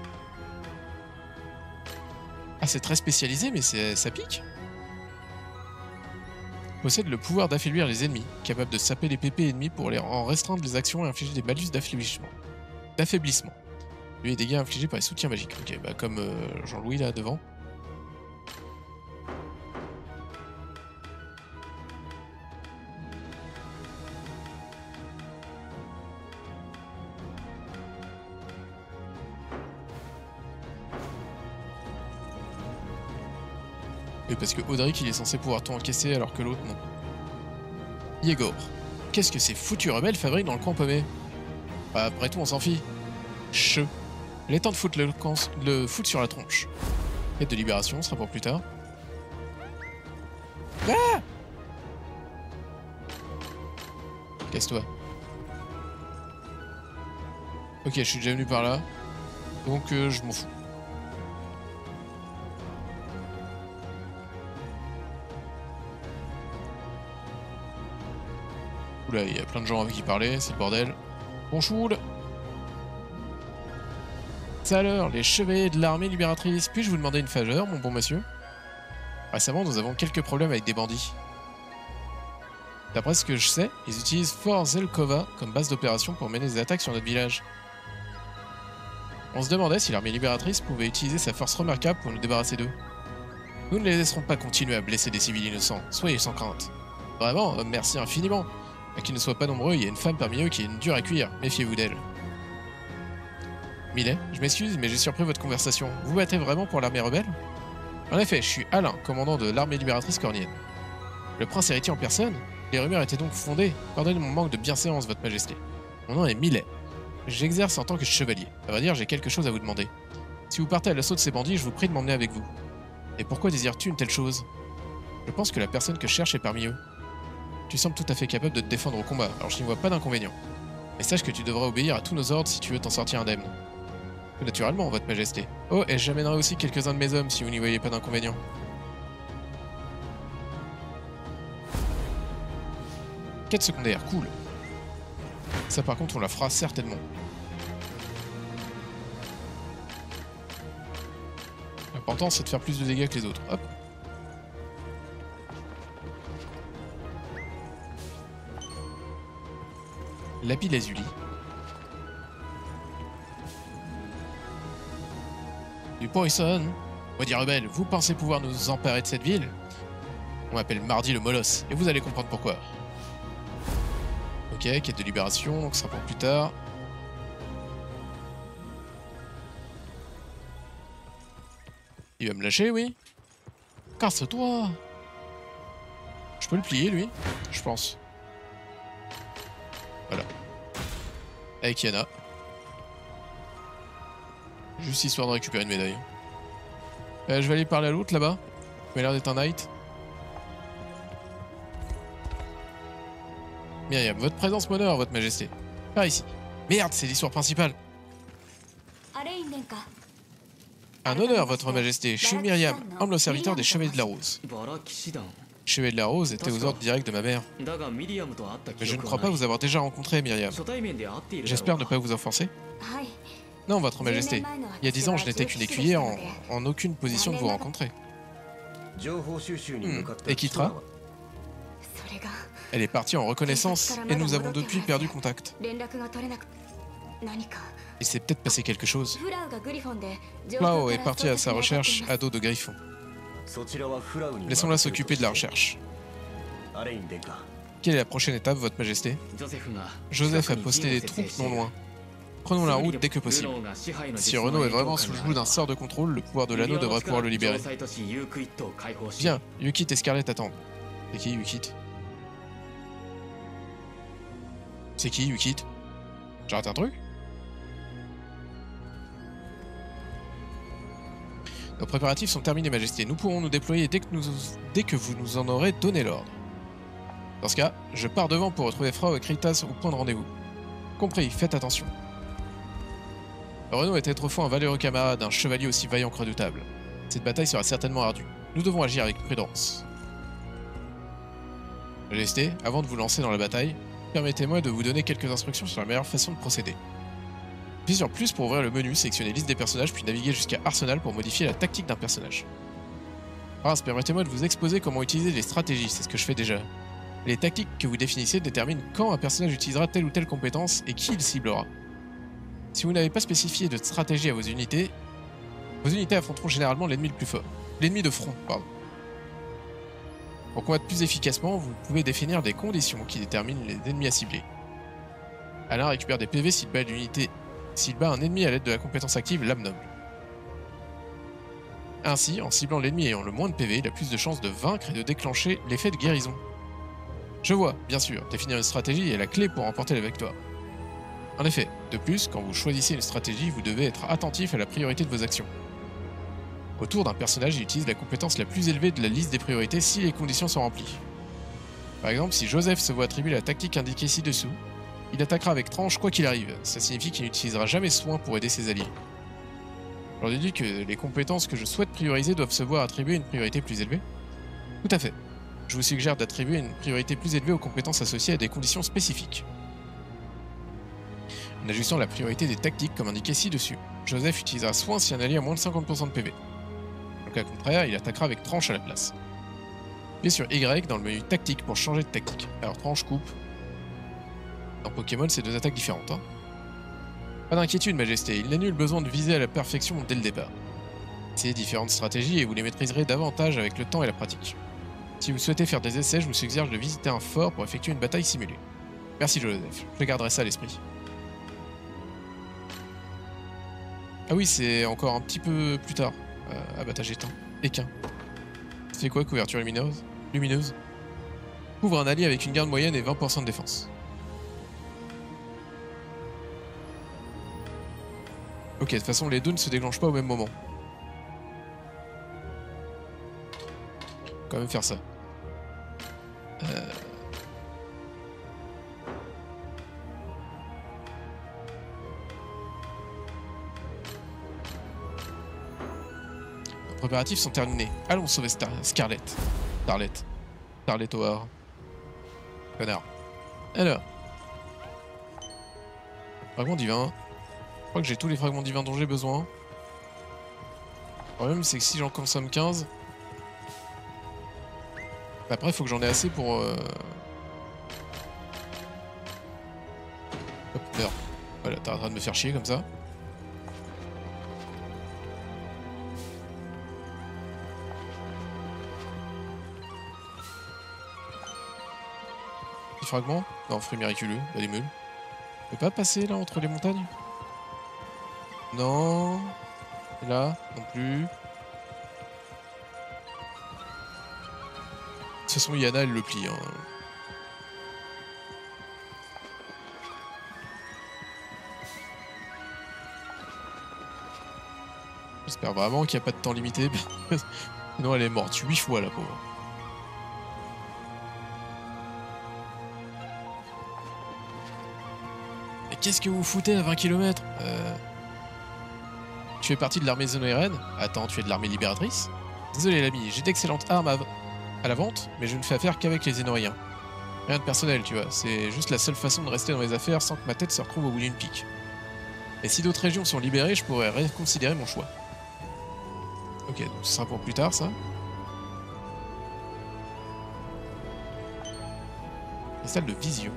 Ah, c'est très spécialisé, mais ça pique. Possède le pouvoir d'affaiblir les ennemis, capable de saper les P P ennemis pour les en restreindre les actions et infliger des malus d'affaiblissement. D'affaiblissement. Lui, les dégâts infligés par les soutiens magiques. Ok, bah comme euh, Jean-Louis là devant. Et parce que Audric il est censé pouvoir tout encaisser alors que l'autre non. Yegor. Qu'est-ce que ces foutus rebelles fabriquent dans le camp paumé? Bah, après tout on s'en fiche. Che. Il est temps de foutre le, camp, le foutre sur la tronche. Quête de libération sera pour plus tard. Ah! Casse-toi. Ok, je suis déjà venu par là. Donc euh, je m'en fous. Oula, il y a plein de gens avec qui parler, c'est le bordel. Bonjour. Ça alors, les chevaliers de l'armée libératrice, puis-je vous demander une faveur, mon bon monsieur? Récemment, nous avons quelques problèmes avec des bandits. D'après ce que je sais, ils utilisent Fort Zelkova comme base d'opération pour mener des attaques sur notre village. On se demandait si l'armée libératrice pouvait utiliser sa force remarquable pour nous débarrasser d'eux. Nous ne les laisserons pas continuer à blesser des civils innocents, soyez sans crainte. Vraiment, euh, merci infiniment. À qu'ils ne soient pas nombreux, il y a une femme parmi eux qui est dure à cuire, méfiez-vous d'elle. Millet, je m'excuse, mais j'ai surpris votre conversation. Vous battez vraiment pour l'armée rebelle? En effet, je suis Alain, commandant de l'armée libératrice cornienne. Le prince héritier en personne? Les rumeurs étaient donc fondées. Pardonnez mon manque de bienséance, votre majesté. Mon nom est Millet. J'exerce en tant que chevalier. À vrai dire, j'ai quelque chose à vous demander. Si vous partez à l'assaut de ces bandits, je vous prie de m'emmener avec vous. Et pourquoi désires-tu une telle chose? Je pense que la personne que je cherche est parmi eux. Tu sembles tout à fait capable de te défendre au combat, alors je n'y vois pas d'inconvénient. Mais sache que tu devras obéir à tous nos ordres si tu veux t'en sortir indemne. Tout naturellement, votre majesté. Oh, et j'amènerai aussi quelques-uns de mes hommes si vous n'y voyez pas d'inconvénient. Quête secondaire, cool. Ça par contre on la fera certainement. L'important c'est de faire plus de dégâts que les autres. Hop. Lapis lazuli. Du poison. Maudit rebelle, vous pensez pouvoir nous emparer de cette ville? On m'appelle Mardi le Molosse, et vous allez comprendre pourquoi. Ok, quête de libération, donc ce sera pour plus tard. Il va me lâcher, oui. Casse-toi. Je peux le plier, lui? Je pense. Voilà. Avec Yana. Juste histoire de récupérer une médaille. Euh, je vais aller parler à l'autre là-bas. Il a l'air d'être un knight. Myriam, votre présence m'honore, votre majesté. Par ici. Merde, c'est l'histoire principale. Un honneur, votre majesté. Je suis Myriam, humble serviteur des Chevaliers de la Rose. Les Chevaliers de la Rose étaient aux ordres directs de ma mère. Mais je ne crois pas vous avoir déjà rencontré, Myriam. J'espère ne pas vous offenser. Non, votre majesté. Il y a dix ans, je n'étais qu'une écuyère en, en aucune position de vous rencontrer. Hmm. Et Kitra? Elle est partie en reconnaissance et nous avons depuis perdu contact. Il s'est peut-être passé quelque chose. Flao est parti à sa recherche à dos de Griffon. Laissons-la s'occuper de la recherche. Quelle est la prochaine étape, votre majesté? Joseph a posté des troupes non loin. Prenons la route dès que possible. Si Renaud est vraiment sous le joug d'un sort de contrôle, le pouvoir de l'anneau devrait pouvoir le libérer. Viens, Yukit et Scarlett attendent. C'est qui, Yukit? C'est qui, Yukit? J'ai raté un truc? Nos préparatifs sont terminés, majesté. Nous pourrons nous déployer dès que, nous, dès que vous nous en aurez donné l'ordre. Dans ce cas, je pars devant pour retrouver Frau et Kritas au point de rendez-vous. Compris, faites attention. Renaud était autrefois un valeureux camarade, un chevalier aussi vaillant que redoutable. Cette bataille sera certainement ardue. Nous devons agir avec prudence. Majesté, avant de vous lancer dans la bataille, permettez-moi de vous donner quelques instructions sur la meilleure façon de procéder. Appuyez sur plus pour ouvrir le menu, sélectionner liste des personnages, puis naviguer jusqu'à Arsenal pour modifier la tactique d'un personnage. Prince, permettez-moi de vous exposer comment utiliser les stratégies, c'est ce que je fais déjà. Les tactiques que vous définissez déterminent quand un personnage utilisera telle ou telle compétence et qui il ciblera. Si vous n'avez pas spécifié de stratégie à vos unités, vos unités affronteront généralement l'ennemi le plus fort. L'ennemi de front, pardon. Pour combattre plus efficacement, vous pouvez définir des conditions qui déterminent les ennemis à cibler. Alain récupère des P V s'il bat l'unité, s'il bat un ennemi à l'aide de la compétence active Lame Noble. Ainsi, en ciblant l'ennemi ayant le moins de P V, il a plus de chances de vaincre et de déclencher l'effet de guérison. Je vois, bien sûr, définir une stratégie est la clé pour remporter la victoire. En effet, de plus, quand vous choisissez une stratégie, vous devez être attentif à la priorité de vos actions. Autour d'un personnage, il utilise la compétence la plus élevée de la liste des priorités si les conditions sont remplies. Par exemple, si Joseph se voit attribuer la tactique indiquée ci-dessous, il attaquera avec tranche quoi qu'il arrive. Ça signifie qu'il n'utilisera jamais soin pour aider ses alliés. Je leur dis que les compétences que je souhaite prioriser doivent se voir attribuer une priorité plus élevée. Tout à fait. Je vous suggère d'attribuer une priorité plus élevée aux compétences associées à des conditions spécifiques. En ajustant la priorité des tactiques comme indiqué ci-dessus, Joseph utilisera soin si un allié a moins de cinquante pour cent de P V. Dans le cas contraire, il attaquera avec tranche à la place. Appuyez sur Y dans le menu tactique pour changer de tactique. Alors tranche, coupe. Dans Pokémon, c'est deux attaques différentes. Hein. Pas d'inquiétude, majesté, il n'est nul besoin de viser à la perfection dès le départ. Essayez différentes stratégies et vous les maîtriserez davantage avec le temps et la pratique. Si vous souhaitez faire des essais, je vous suggère de visiter un fort pour effectuer une bataille simulée. Merci Joseph, je garderai ça à l'esprit. Ah oui, c'est encore un petit peu plus tard. Euh, abattage éteint. Équin. C'est quoi, couverture lumineuse Lumineuse. Couvre un allié avec une garde moyenne et vingt pour cent de défense. Ok, de toute façon, les deux ne se déclenchent pas au même moment. Quand même faire ça. Euh... Les préparatifs sont terminés. Allons sauver Star Scarlet. Starlet. Starlet O'Hare. Connard. Alors. Fragment divin. Je crois que j'ai tous les fragments divins dont j'ai besoin. Le problème, c'est que si j'en consomme quinze... Après, il faut que j'en ai assez pour... Euh... Hop, meurs. Voilà, t'arrêteras de me faire chier comme ça. Petit fragment? Non, fruit miraculeux, bah des meules. Je peux pas passer là entre les montagnes? Non. Et là, non plus. De toute façon, Yana, elle le plie. Hein. J'espère vraiment qu'il n'y a pas de temps limité. Sinon, elle est morte huit fois, la pauvre. Mais qu'est-ce que vous foutez à vingt kilomètres? euh... Tu fais partie de l'armée Zonoïren? Attends, tu es de l'armée libératrice? Désolé, l'ami, j'ai d'excellentes armes à... à la vente, mais je ne fais affaire qu'avec les Zénoriens. Rien de personnel, tu vois, c'est juste la seule façon de rester dans les affaires sans que ma tête se retrouve au bout d'une pique. Et si d'autres régions sont libérées, je pourrais reconsidérer mon choix. Ok, donc ce sera pour plus tard, ça. Cristal de vision.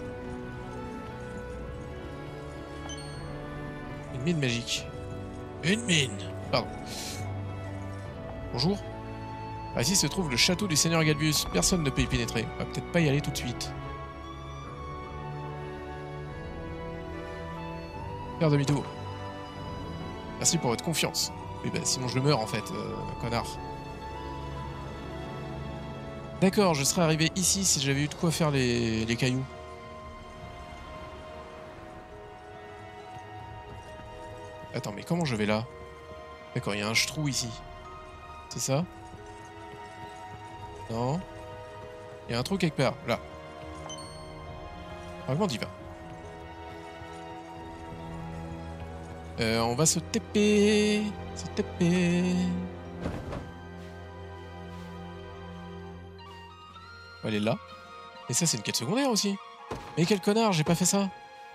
Une mine magique. Une mine! Pardon. Bonjour. Ah, ici se trouve le château du seigneur Galvius. Personne ne peut y pénétrer. On va peut-être pas y aller tout de suite. Faire demi-tour. Merci pour votre confiance. Oui, bah sinon je meurs en fait, euh, connard. D'accord, je serais arrivé ici si j'avais eu de quoi faire les, les cailloux. Attends, mais comment je vais là? D'accord, il y a un trou ici. C'est ça? Non. Il y a un trou quelque part, là. Fragment divin. Euh, on va se T P. Se T P. Elle est là. Et ça, c'est une quête secondaire aussi. Mais quel connard, j'ai pas fait ça.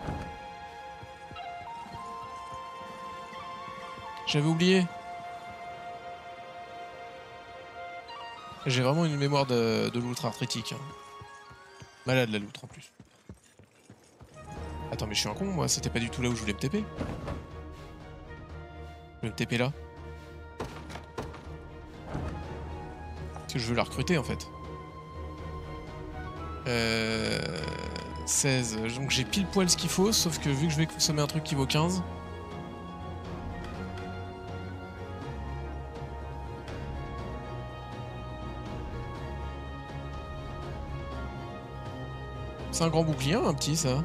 J'avais oublié. J'ai vraiment une mémoire de, de loutre arthritique. Hein. Malade la loutre en plus. Attends, mais je suis un con, moi, c'était pas du tout là où je voulais me T P. Je vais me T P là. Parce que je veux la recruter en fait. Euh... seize. Donc j'ai pile poil ce qu'il faut, sauf que vu que je vais consommer un truc qui vaut quinze. C'est un grand bouclier, un petit ça.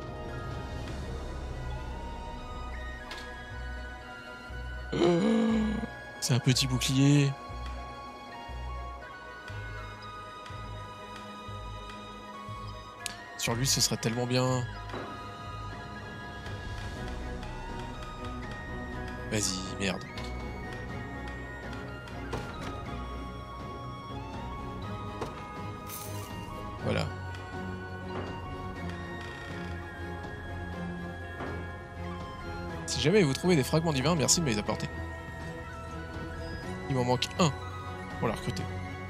C'est un petit bouclier. Sur lui, ce serait tellement bien. Vas-y, merde. Voilà. Si jamais vous trouvez des fragments divins, merci de me les apporter. Il m'en manque un pour la recruter.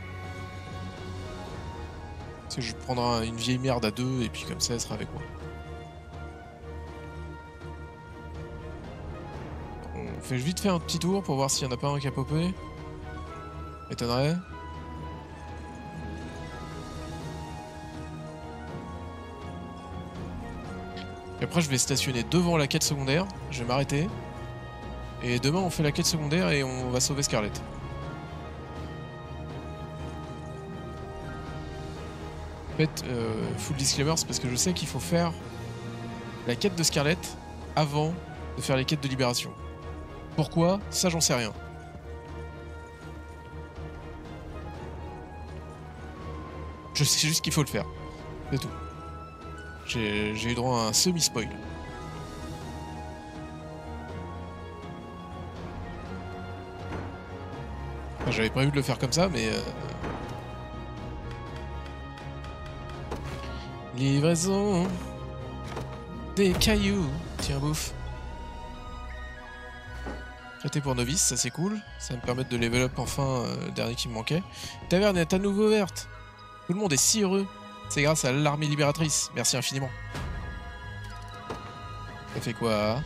Parce que je prendrai une vieille merde à deux et puis comme ça elle sera avec moi. On fait vite fait un petit tour pour voir s'il n'y en a pas un qui a popé. M'étonnerait. Et après je vais stationner devant la quête secondaire. Je vais m'arrêter. Et demain on fait la quête secondaire et on va sauver Scarlett. En fait, euh, full disclaimer, c'est parce que je sais qu'il faut faire la quête de Scarlett avant de faire les quêtes de libération. Pourquoi? Ça j'en sais rien. Je sais juste qu'il faut le faire. C'est tout. J'ai eu droit à un semi-spoil. Enfin, j'avais prévu de le faire comme ça, mais... Euh... Livraison des cailloux. Tiens, bouffe. Traité pour novice, ça c'est cool. Ça va me permettre de level up enfin euh, le dernier qui me manquait. Taverne est à nouveau ouverte. Tout le monde est si heureux. C'est grâce à l'armée libératrice. Merci infiniment. Ça fait quoi?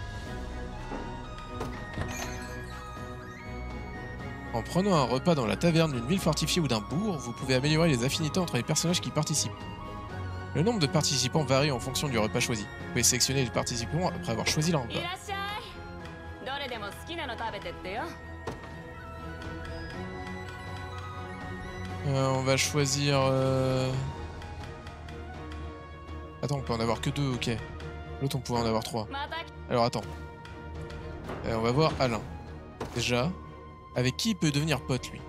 En prenant un repas dans la taverne d'une ville fortifiée ou d'un bourg, vous pouvez améliorer les affinités entre les personnages qui participent. Le nombre de participants varie en fonction du repas choisi. Vous pouvez sélectionner les participants après avoir choisi leur repas. Euh, on va choisir... Euh... Attends, on peut en avoir que deux, ok. L'autre, on pourrait en avoir trois. Alors, attends. Euh, on va voir Alain. Déjà. Avec qui il peut devenir pote, lui?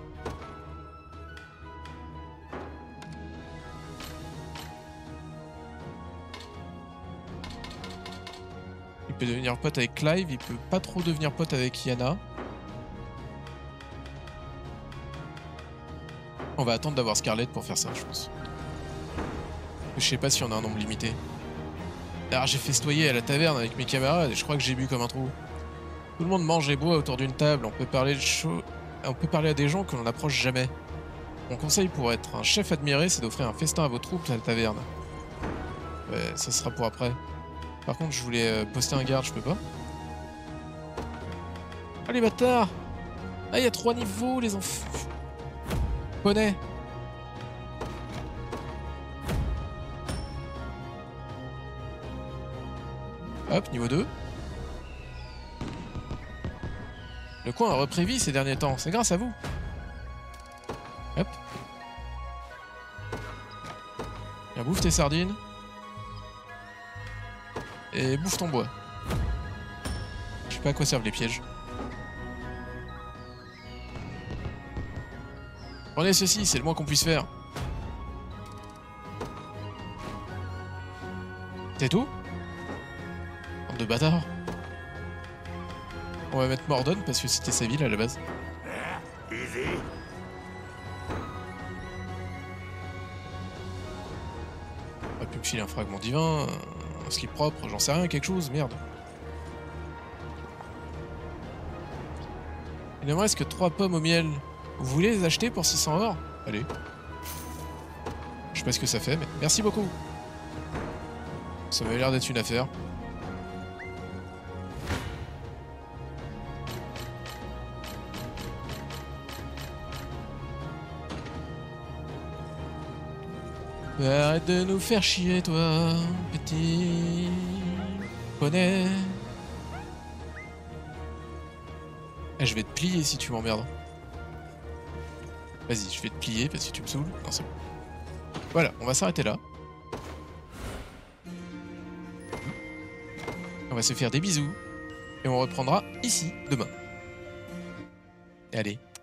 Il peut devenir pote avec Clive, il peut pas trop devenir pote avec Yana. On va attendre d'avoir Scarlett pour faire ça, je pense. Je sais pas si on a un nombre limité. Alors j'ai festoyé à la taverne avec mes camarades et je crois que j'ai bu comme un trou. Tout le monde mange et boit autour d'une table, on peut parler de chaud... on peut parler à des gens que l'on n'approche jamais. Mon conseil pour être un chef admiré, c'est d'offrir un festin à vos troupes à la taverne. Ouais, ça sera pour après. Par contre, je voulais euh, poster un garde, je peux pas. Ah les bâtards! Ah, il y a trois niveaux, les enfants. Poney. Hop, niveau deux. Le coin a repris vie ces derniers temps, c'est grâce à vous. Hop. Viens, bouffe tes sardines. Et bouffe ton bois. Je sais pas à quoi servent les pièges. Prenez ceci, c'est le moins qu'on puisse faire. C'est tout? Bande de bâtards. On va mettre Mordon parce que c'était sa ville à la base. On aurait pu me filer un fragment divin, un slip propre, j'en sais rien, quelque chose, merde. Il ne me reste que trois pommes au miel. Vous voulez les acheter pour six cents or? Allez. Je sais pas ce que ça fait, mais merci beaucoup. Ça m'a l'air d'être une affaire. Arrête de nous faire chier, toi, petit poney. Eh, je vais te plier si tu m'emmerdes. Vas-y, je vais te plier parce que tu me saoules. Non, c'est bon. Voilà, on va s'arrêter là. On va se faire des bisous. Et on reprendra ici, demain. Et allez.